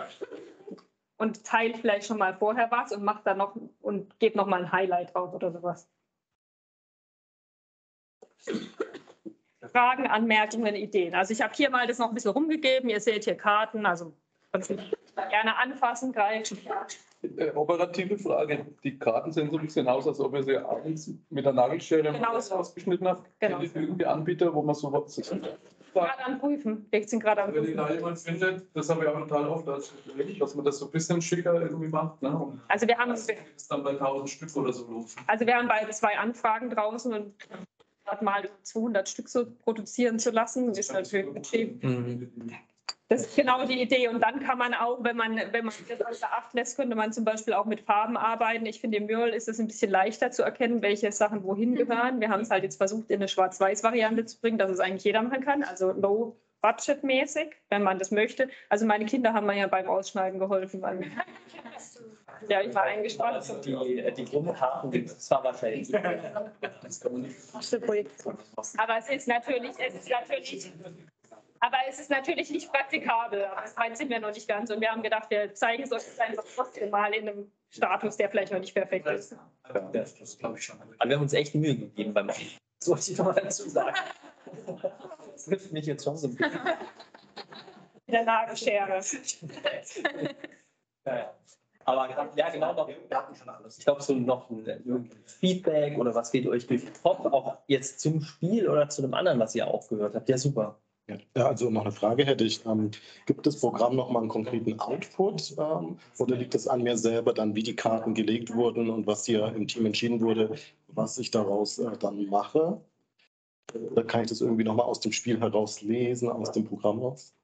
S1: und teile vielleicht schon mal vorher was und macht dann noch und gebe noch mal ein Highlight drauf oder sowas. Fragen, Anmerkungen, Ideen. Also ich habe hier mal das noch ein bisschen rumgegeben. Ihr seht hier Karten, also kannst du gerne anfassen, greifen.
S8: Äh, operative Frage. Die Karten sehen so ein bisschen aus, als ob ihr sie abends mit der Nagelschere
S1: Genau so.
S8: ausgeschnitten habt.
S1: Genau
S8: Kennt ihr
S1: so.
S8: irgendwie Anbieter, wo man sowas
S1: gerade am Prüfen. Wir sind gerade am
S8: Wenn ihr
S1: Prüfen.
S8: da jemand findet, das habe ich auch total oft, als dass man das so ein bisschen schicker irgendwie macht. Ne? Und
S1: Also wir haben,
S8: das ist dann bei tausend Stück oder so los.
S1: also wir haben bei zwei Anfragen draußen und mal zweihundert Stück so produzieren zu lassen, ist natürlich Budget. Das ist genau die Idee. Und dann kann man auch, wenn man, wenn man das außer Acht lässt, könnte man zum Beispiel auch mit Farben arbeiten. Ich finde, im Mural ist es ein bisschen leichter zu erkennen, welche Sachen wohin gehören. Wir haben es halt jetzt versucht, in eine Schwarz-Weiß-Variante zu bringen, dass es eigentlich jeder machen kann. Also low budget-mäßig, wenn man das möchte. Also meine Kinder haben mir ja beim Ausschneiden geholfen. Weil ja, ich war eingespannt.
S4: Die, die krumme Haaren, das war wahrscheinlich.
S1: Aber es ist natürlich, es ist natürlich, aber es ist natürlich nicht praktikabel. Aber das weit sind wir noch nicht ganz. Und wir haben gedacht, wir zeigen es euch einfach trotzdem mal in einem Status, der vielleicht noch nicht perfekt ist.
S2: Ja, das glaube ich schon.
S4: Aber wir haben uns echt Mühe gegeben beim Machen. Das wollte ich noch mal dazu sagen. Das hilft mich jetzt schon so ein bisschen.
S1: Mit der Nagelschere.
S4: Ja, ja. Aber ja, genau noch. Ich glaube, so noch ein Feedback oder was fehlt euch durch den Kopf, auch jetzt zum Spiel oder zu einem anderen, was ihr auch gehört habt. Ja, super.
S12: Ja, also noch eine Frage hätte ich. Ähm, gibt das Programm noch mal einen konkreten Output ähm, oder liegt es an mir selber dann, wie die Karten gelegt wurden und was hier im Team entschieden wurde, was ich daraus äh, dann mache? Oder kann ich das irgendwie noch mal aus dem Spiel heraus lesen, aus dem Programm raus?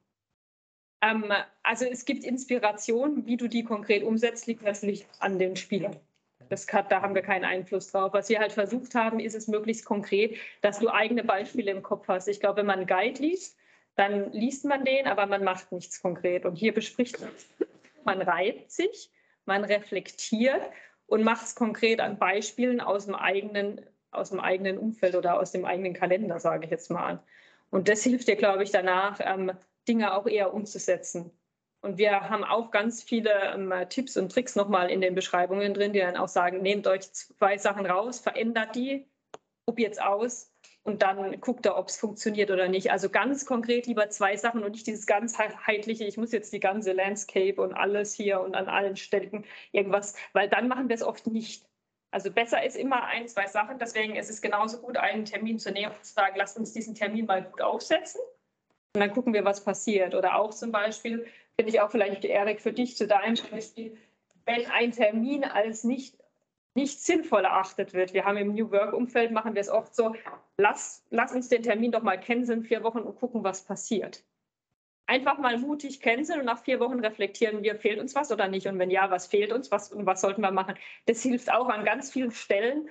S1: Ähm, also es gibt Inspiration, wie du die konkret umsetzt, liegt natürlich an den Spielern. Das kann, da haben wir keinen Einfluss drauf. Was wir halt versucht haben, ist es möglichst konkret, dass du eigene Beispiele im Kopf hast. Ich glaube, wenn man einen Guide liest, dann liest man den, aber man macht nichts konkret. Und hier bespricht man, man reibt sich, man reflektiert und macht es konkret an Beispielen aus dem eigenen, aus dem eigenen Umfeld oder aus dem eigenen Kalender, sage ich jetzt mal. Und das hilft dir, glaube ich, danach, ähm, Dinge auch eher umzusetzen. Und wir haben auch ganz viele ähm, Tipps und Tricks nochmal in den Beschreibungen drin, die dann auch sagen, nehmt euch zwei Sachen raus, verändert die, probiert es aus und dann guckt ihr, ob es funktioniert oder nicht. Also ganz konkret lieber zwei Sachen und nicht dieses ganzheitliche, ich muss jetzt die ganze Landscape und alles hier und an allen Stellen irgendwas, weil dann machen wir es oft nicht. Also besser ist immer ein, zwei Sachen, deswegen ist es genauso gut, einen Termin zu nehmen und zu sagen, lasst uns diesen Termin mal gut aufsetzen. Und dann gucken wir, was passiert. Oder auch zum Beispiel, finde ich auch vielleicht, Erik, für dich zu deinem Beispiel, wenn ein Termin als nicht, nicht sinnvoll erachtet wird. Wir haben im New Work-Umfeld, machen wir es oft so, lass, lass uns den Termin doch mal canceln, vier Wochen und gucken, was passiert. Einfach mal mutig canceln und nach vier Wochen reflektieren wir, fehlt uns was oder nicht? Und wenn ja, was fehlt uns was, und was sollten wir machen? Das hilft auch an ganz vielen Stellen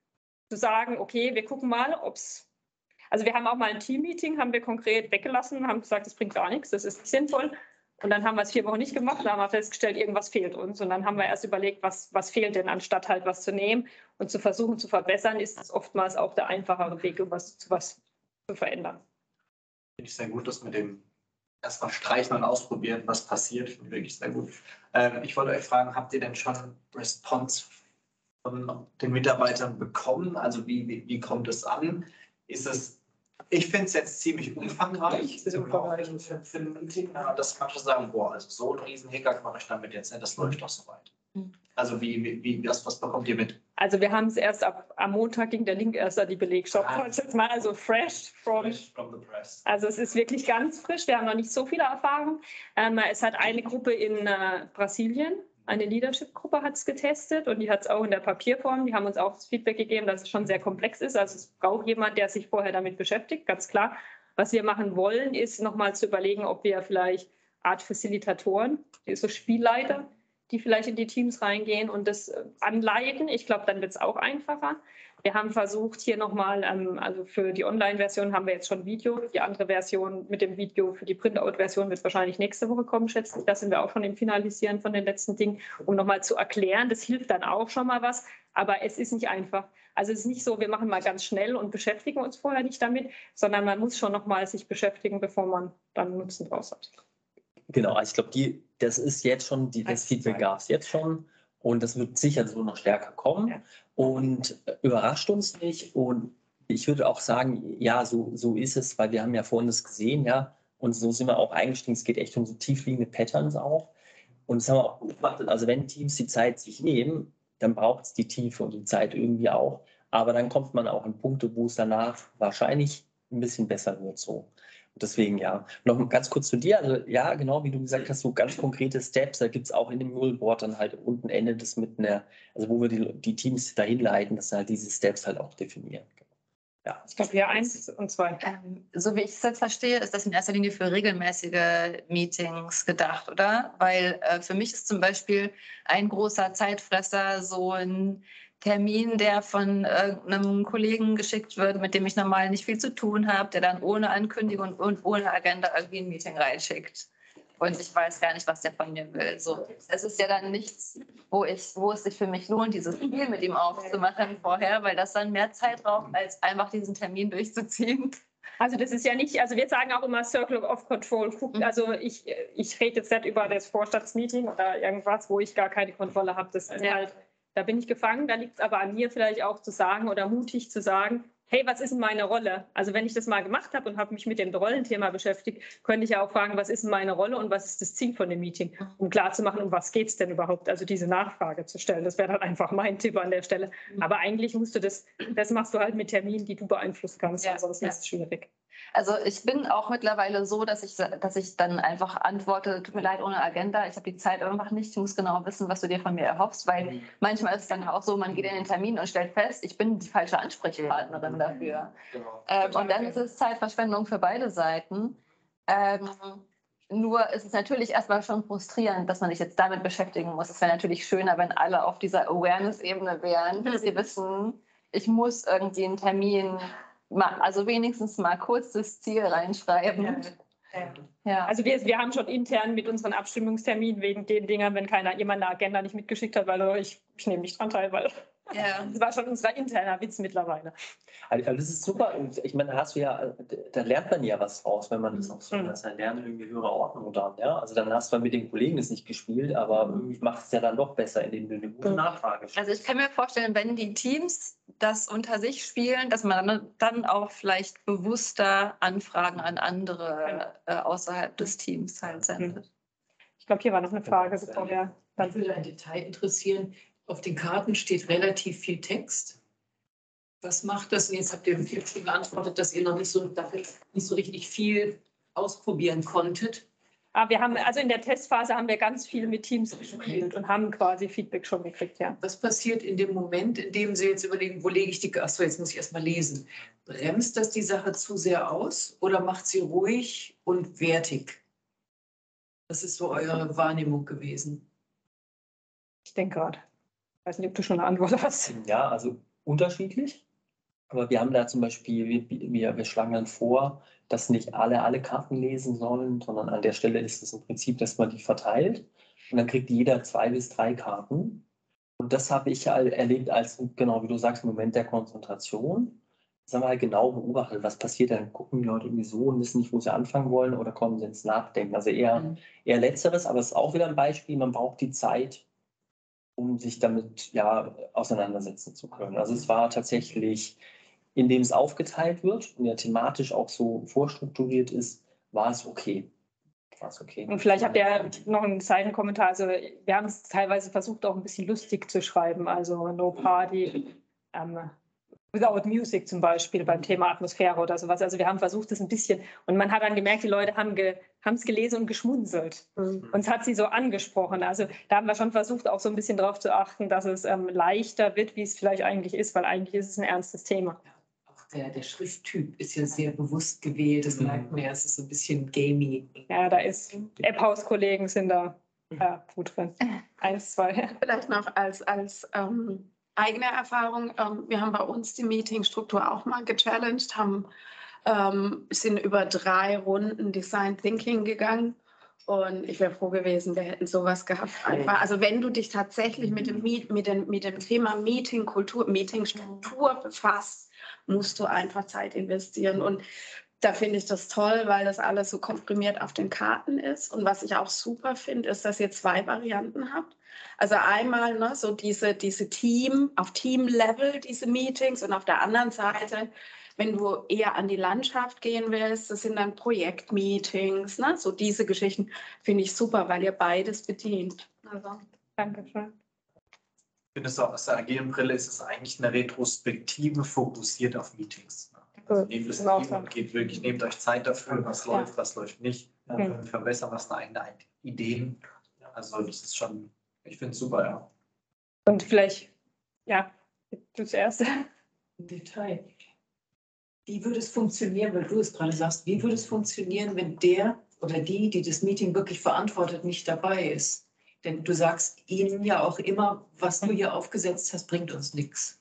S1: zu sagen, okay, wir gucken mal, ob es. Also wir haben auch mal ein Team-Meeting, haben wir konkret weggelassen, haben gesagt, das bringt gar nichts, das ist nicht sinnvoll. Und dann haben wir es vier Wochen nicht gemacht, da haben wir festgestellt, irgendwas fehlt uns. Und dann haben wir erst überlegt, was, was fehlt denn, anstatt halt was zu nehmen und zu versuchen zu verbessern, ist es oftmals auch der einfachere Weg, um was zu, was zu verändern.
S2: Finde ich sehr gut, dass mit dem erstmal streichen und ausprobieren, was passiert. Finde ich wirklich sehr gut. Ähm, ich wollte euch fragen, habt ihr denn schon Response von den Mitarbeitern bekommen? Also wie, wie, wie kommt es an? Ist es, ich finde es jetzt ziemlich umfangreich. Das ist umfangreich für, für ein Meeting, dass manche sagen, boah, also so einen riesen Hickhack mache ich damit jetzt nicht, das läuft doch so weit. Also wie, wie, wie was, was bekommt ihr mit?
S1: Also wir haben es erst ab am Montag ging der Link erst an die Belegschaft. Ah. Jetzt mal also fresh from, fresh from the press. Also es ist wirklich ganz frisch. Wir haben noch nicht so viele Erfahrungen. Ähm, es hat eine Gruppe in äh, Brasilien. Eine Leadership-Gruppe hat es getestet und die hat es auch in der Papierform. Die haben uns auch das Feedback gegeben, dass es schon sehr komplex ist. Also es braucht jemand, der sich vorher damit beschäftigt, ganz klar. Was wir machen wollen, ist nochmal zu überlegen, ob wir vielleicht Art Facilitatoren, so Spielleiter, die vielleicht in die Teams reingehen und das anleiten. Ich glaube, dann wird es auch einfacher. Wir haben versucht, hier nochmal, ähm, also für die Online-Version haben wir jetzt schon Video. Die andere Version mit dem Video für die Printout-Version wird wahrscheinlich nächste Woche kommen, schätze ich. Da sind wir auch schon im Finalisieren von den letzten Dingen, um nochmal zu erklären. Das hilft dann auch schon mal was, aber es ist nicht einfach. Also es ist nicht so, wir machen mal ganz schnell und beschäftigen uns vorher nicht damit, sondern man muss schon nochmal sich beschäftigen, bevor man dann Nutzen draus hat.
S4: Genau, also ich glaube, die, das ist jetzt schon, die, das Feedback gab es jetzt schon und das wird sicher so noch stärker kommen ja. Und überrascht uns nicht und ich würde auch sagen, ja, so, so ist es, weil wir haben ja vorhin das gesehen, ja, und so sind wir auch eingestiegen, es geht echt um so tiefliegende Patterns auch und das haben wir auch beobachtet, also wenn Teams die Zeit sich nehmen, dann braucht es die Tiefe und die Zeit irgendwie auch, aber dann kommt man auch an Punkte, wo es danach wahrscheinlich ein bisschen besser wird so. Deswegen ja. Noch ganz kurz zu dir. Also ja, genau wie du gesagt hast, so ganz konkrete Steps. Da gibt es auch in dem Mural-Board dann halt unten endet es mit einer, also wo wir die, die Teams dahin leiten, dass wir halt diese Steps halt auch definieren. Ja.
S1: Ich glaube, ja, eins und zwei.
S13: Ähm, so wie ich es jetzt verstehe, ist das in erster Linie für regelmäßige Meetings gedacht, oder? Weil äh, für mich ist zum Beispiel ein großer Zeitfresser so ein Termin, der von äh, einem Kollegen geschickt wird, mit dem ich normal nicht viel zu tun habe, der dann ohne Ankündigung und ohne Agenda irgendwie ein Meeting reinschickt. Und ich weiß gar nicht, was der von mir will. So, es ist ja dann nichts, wo, ich, wo es sich für mich lohnt, dieses Spiel mit ihm aufzumachen vorher, weil das dann mehr Zeit braucht, als einfach diesen Termin durchzuziehen.
S1: Also das ist ja nicht, also wir sagen auch immer Circle of Control. Guckt, also ich, ich rede jetzt nicht über das Vorstandsmeeting oder irgendwas, wo ich gar keine Kontrolle habe. Das ist
S13: Ja.
S1: halt, da bin ich gefangen, da liegt es aber an mir vielleicht auch zu sagen oder mutig zu sagen, hey, was ist denn meine Rolle? Also wenn ich das mal gemacht habe und habe mich mit dem Rollenthema beschäftigt, könnte ich ja auch fragen, was ist denn meine Rolle und was ist das Ziel von dem Meeting, um klarzumachen, um was geht es denn überhaupt? Also diese Nachfrage zu stellen, das wäre dann einfach mein Tipp an der Stelle. Aber eigentlich musst du das, das machst du halt mit Terminen, die du beeinflussen kannst,
S13: Ja,
S1: ansonsten
S13: ja.
S1: ist es schwierig.
S13: Also ich bin auch mittlerweile so, dass ich, dass ich dann einfach antworte, tut mir leid, ohne Agenda, ich habe die Zeit einfach nicht, ich muss genau wissen, was du dir von mir erhoffst, weil manchmal ist es dann auch so, man geht in den Termin und stellt fest, ich bin die falsche Ansprechpartnerin dafür. Ähm, und dann ist es Zeitverschwendung für beide Seiten. Ähm, nur ist es natürlich erstmal schon frustrierend, dass man sich jetzt damit beschäftigen muss. Es wäre natürlich schöner, wenn alle auf dieser Awareness-Ebene wären, dass sie wissen, ich muss irgendwie einen Termin, mal, also wenigstens mal kurz das Ziel reinschreiben. Ja.
S1: Also wir, wir haben schon intern mit unseren Abstimmungsterminen wegen den Dingern, wenn keiner jemand eine Agenda nicht mitgeschickt hat, weil äh, ich, ich nehme nicht dran teil, weil
S13: Ja.
S1: das war schon unser interner Witz mittlerweile.
S4: Also das ist super und ich meine, da hast du ja, da lernt man ja was raus, wenn man das auch so,
S1: Mhm.
S4: dass ein Lernen irgendwie höhere Ordnung dann, ja. Also dann hast du mit den Kollegen das nicht gespielt, aber irgendwie macht es ja dann doch besser, indem du eine gute Nachfrage stellst.
S13: Also ich kann mir vorstellen, wenn die Teams das unter sich spielen, dass man dann auch vielleicht bewusster Anfragen an andere äh, außerhalb des Teams halt sendet.
S1: Ich glaube, hier war noch eine Frage, bevor wir
S14: Dann würde ein Detail interessieren. Auf den Karten steht relativ viel Text. Was macht das? Und jetzt habt ihr viel schon geantwortet, dass ihr noch nicht so, dafür nicht so richtig viel ausprobieren konntet.
S1: Aber wir haben, also in der Testphase haben wir ganz viel mit Teams gespielt und haben quasi Feedback schon gekriegt, ja.
S14: Was passiert in dem Moment, in dem Sie jetzt überlegen, wo lege ich die, achso, jetzt muss ich erst mal lesen. Bremst das die Sache zu sehr aus oder macht sie ruhig und wertig? Das ist so eure Wahrnehmung gewesen.
S1: Ich denke gerade. Ich weiß nicht, ob du schon eine Antwort hast.
S4: Ja, also unterschiedlich. Aber wir haben da zum Beispiel, wir, wir schlagen dann vor, dass nicht alle alle Karten lesen sollen, sondern an der Stelle ist es im Prinzip, dass man die verteilt und dann kriegt jeder zwei bis drei Karten. Und das habe ich halt erlebt als, genau wie du sagst, Moment der Konzentration. Das haben wir halt genau beobachtet, was passiert dann. Gucken die Leute irgendwie so und wissen nicht, wo sie anfangen wollen oder kommen sie ins Nachdenken. Also eher,
S14: Mhm.
S4: eher Letzteres, aber es ist auch wieder ein Beispiel, man braucht die Zeit, um sich damit ja auseinandersetzen zu können. Also es war tatsächlich, indem es aufgeteilt wird und ja thematisch auch so vorstrukturiert ist, war es okay. War es okay.
S1: Und vielleicht habt ihr noch einen Seitenkommentar. Also wir haben es teilweise versucht, auch ein bisschen lustig zu schreiben. Also No Party, ähm, Without Music zum Beispiel beim Thema Atmosphäre oder sowas. Also wir haben versucht, das ein bisschen, und man hat dann gemerkt, die Leute haben ge, es gelesen und geschmunzelt.
S5: Mhm.
S1: Und es hat sie so angesprochen. Also da haben wir schon versucht, auch so ein bisschen darauf zu achten, dass es ähm, leichter wird, wie es vielleicht eigentlich ist, weil eigentlich ist es ein ernstes Thema.
S14: Der, der Schrifttyp ist ja sehr bewusst gewählt, das merkt man ja, es ist so ein bisschen gamey.
S1: Ja, da ist App-Haus-Kollegen sind da ja, gut drin. Eins, zwei.
S15: Vielleicht noch als, als ähm, eigene Erfahrung. Ähm, wir haben bei uns die Meetingstruktur auch mal gechallenged, haben, ähm, sind über drei Runden Design Thinking gegangen. Und ich wäre froh gewesen, wir hätten sowas gehabt. Einfach. Also wenn du dich tatsächlich mit dem, Meet, mit dem, mit dem Thema Meeting-Kultur, Meeting-Struktur befasst, musst du einfach Zeit investieren. Und da finde ich das toll, weil das alles so komprimiert auf den Karten ist. Und was ich auch super finde, ist, dass ihr zwei Varianten habt. Also einmal ne, so diese, diese Team, auf Team-Level diese Meetings und auf der anderen Seite, wenn du eher an die Landschaft gehen willst, das sind dann Projektmeetings, ne? So diese Geschichten finde ich super, weil ihr beides bedient. Also,
S1: danke schön.
S2: Ich finde es auch aus der agilen Brille ist es eigentlich eine Retrospektive fokussiert auf Meetings. Also nehmt das Team und geht wirklich, nehmt euch Zeit dafür, was
S1: Ja.
S2: läuft, was läuft nicht.
S1: Mhm.
S2: Verbessern, was eine eigene Ideen. Also das ist schon, ich finde es super, ja.
S1: Und vielleicht, ja, du zuerst.
S14: Im Detail. Wie würde es funktionieren, weil du es gerade sagst, wie würde es funktionieren, wenn der oder die, die das Meeting wirklich verantwortet, nicht dabei ist? Denn du sagst ihnen ja auch immer, was du hier aufgesetzt hast, bringt uns nichts.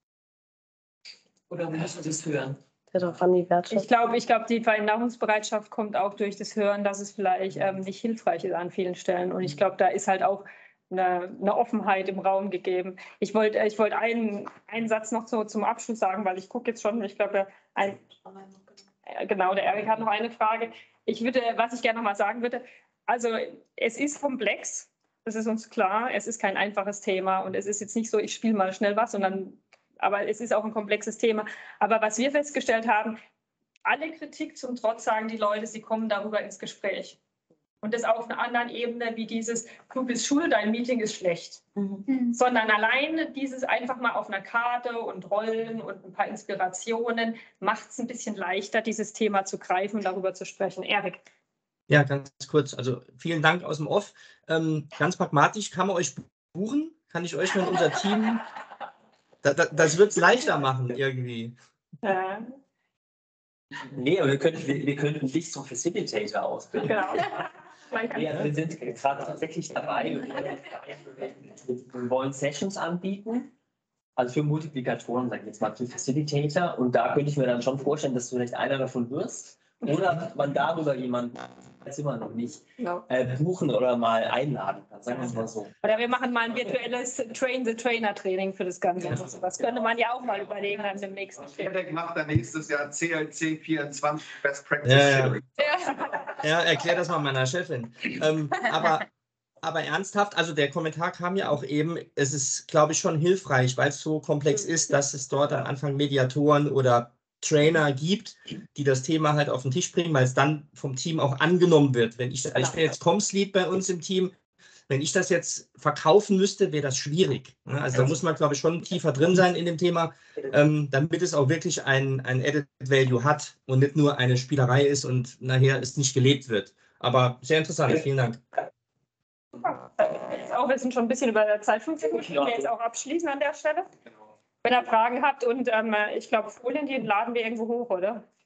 S14: Oder müssen sie es hören?
S5: Darauf an die Wertschätzung.
S1: Ich glaube, ich glaube, die Veränderungsbereitschaft kommt auch durch das Hören, dass es vielleicht ähm, nicht hilfreich ist an vielen Stellen. Und ich glaube, da ist halt auch eine, eine Offenheit im Raum gegeben. Ich wollte ich wollte einen, einen Satz noch so zum Abschluss sagen, weil ich gucke jetzt schon, ich glaube, ein, äh, genau, der Erik hat noch eine Frage. Ich würde, was ich gerne noch mal sagen würde, also es ist komplex, das ist uns klar, es ist kein einfaches Thema und es ist jetzt nicht so, ich spiele mal schnell was und dann, aber es ist auch ein komplexes Thema. Aber was wir festgestellt haben, alle Kritik zum Trotz sagen die Leute, sie kommen darüber ins Gespräch. Und das auf einer anderen Ebene wie dieses, du bist schuld, dein Meeting ist schlecht. Mhm. Sondern allein dieses einfach mal auf einer Karte und Rollen und ein paar Inspirationen macht es ein bisschen leichter, dieses Thema zu greifen und darüber zu sprechen. Erik.
S11: Ja, ganz kurz. Also vielen Dank aus dem Off. Ähm, ganz pragmatisch, kann man euch buchen? Kann ich euch mal in unser Team... Da, da, das wird es leichter machen irgendwie.
S1: Ja.
S4: Nee, aber wir könnten, wir, wir könnten dich zum Facilitator ausbilden.
S1: Genau.
S4: Ja, wir sind gerade tatsächlich dabei. Wir wollen Sessions anbieten, also für Multiplikatoren, sag ich jetzt mal, für Facilitator. Und da könnte ich mir dann schon vorstellen, dass du vielleicht einer davon wirst. Oder man darüber jemanden, weiß immer noch nicht,
S1: Genau.
S4: äh, buchen oder mal einladen kann, sagen wir es mal so.
S1: Oder wir machen mal ein virtuelles Train-the-Trainer-Training für das Ganze. Also das könnte man ja auch mal überlegen dann im nächsten Schritt.
S9: Frederik macht dann nächstes Jahr C L C vierundzwanzig Best Practice
S11: Ja, ja.
S9: Sharing.
S11: Ja, erklär das mal meiner Chefin. Ähm, aber, aber ernsthaft, also der Kommentar kam ja auch eben, es ist, glaube ich, schon hilfreich, weil es so komplex ist, dass es dort am Anfang Mediatoren oder Trainer gibt, die das Thema halt auf den Tisch bringen, weil es dann vom Team auch angenommen wird. Wenn ich, also ich bin jetzt Comms-Lead bei uns im Team, wenn ich das jetzt verkaufen müsste, wäre das schwierig. Also da muss man, glaube ich, schon tiefer drin sein in dem Thema, ähm, damit es auch wirklich ein, ein Added Value hat und nicht nur eine Spielerei ist und nachher es nicht gelebt wird. Aber sehr interessant, vielen Dank.
S1: Jetzt auch, wir sind schon ein bisschen über der Zeit. fünfzehn Minuten können wir jetzt auch abschließen an der Stelle. Wenn ihr Fragen habt und ähm, ich glaube, Folien, die laden wir irgendwo hoch, oder?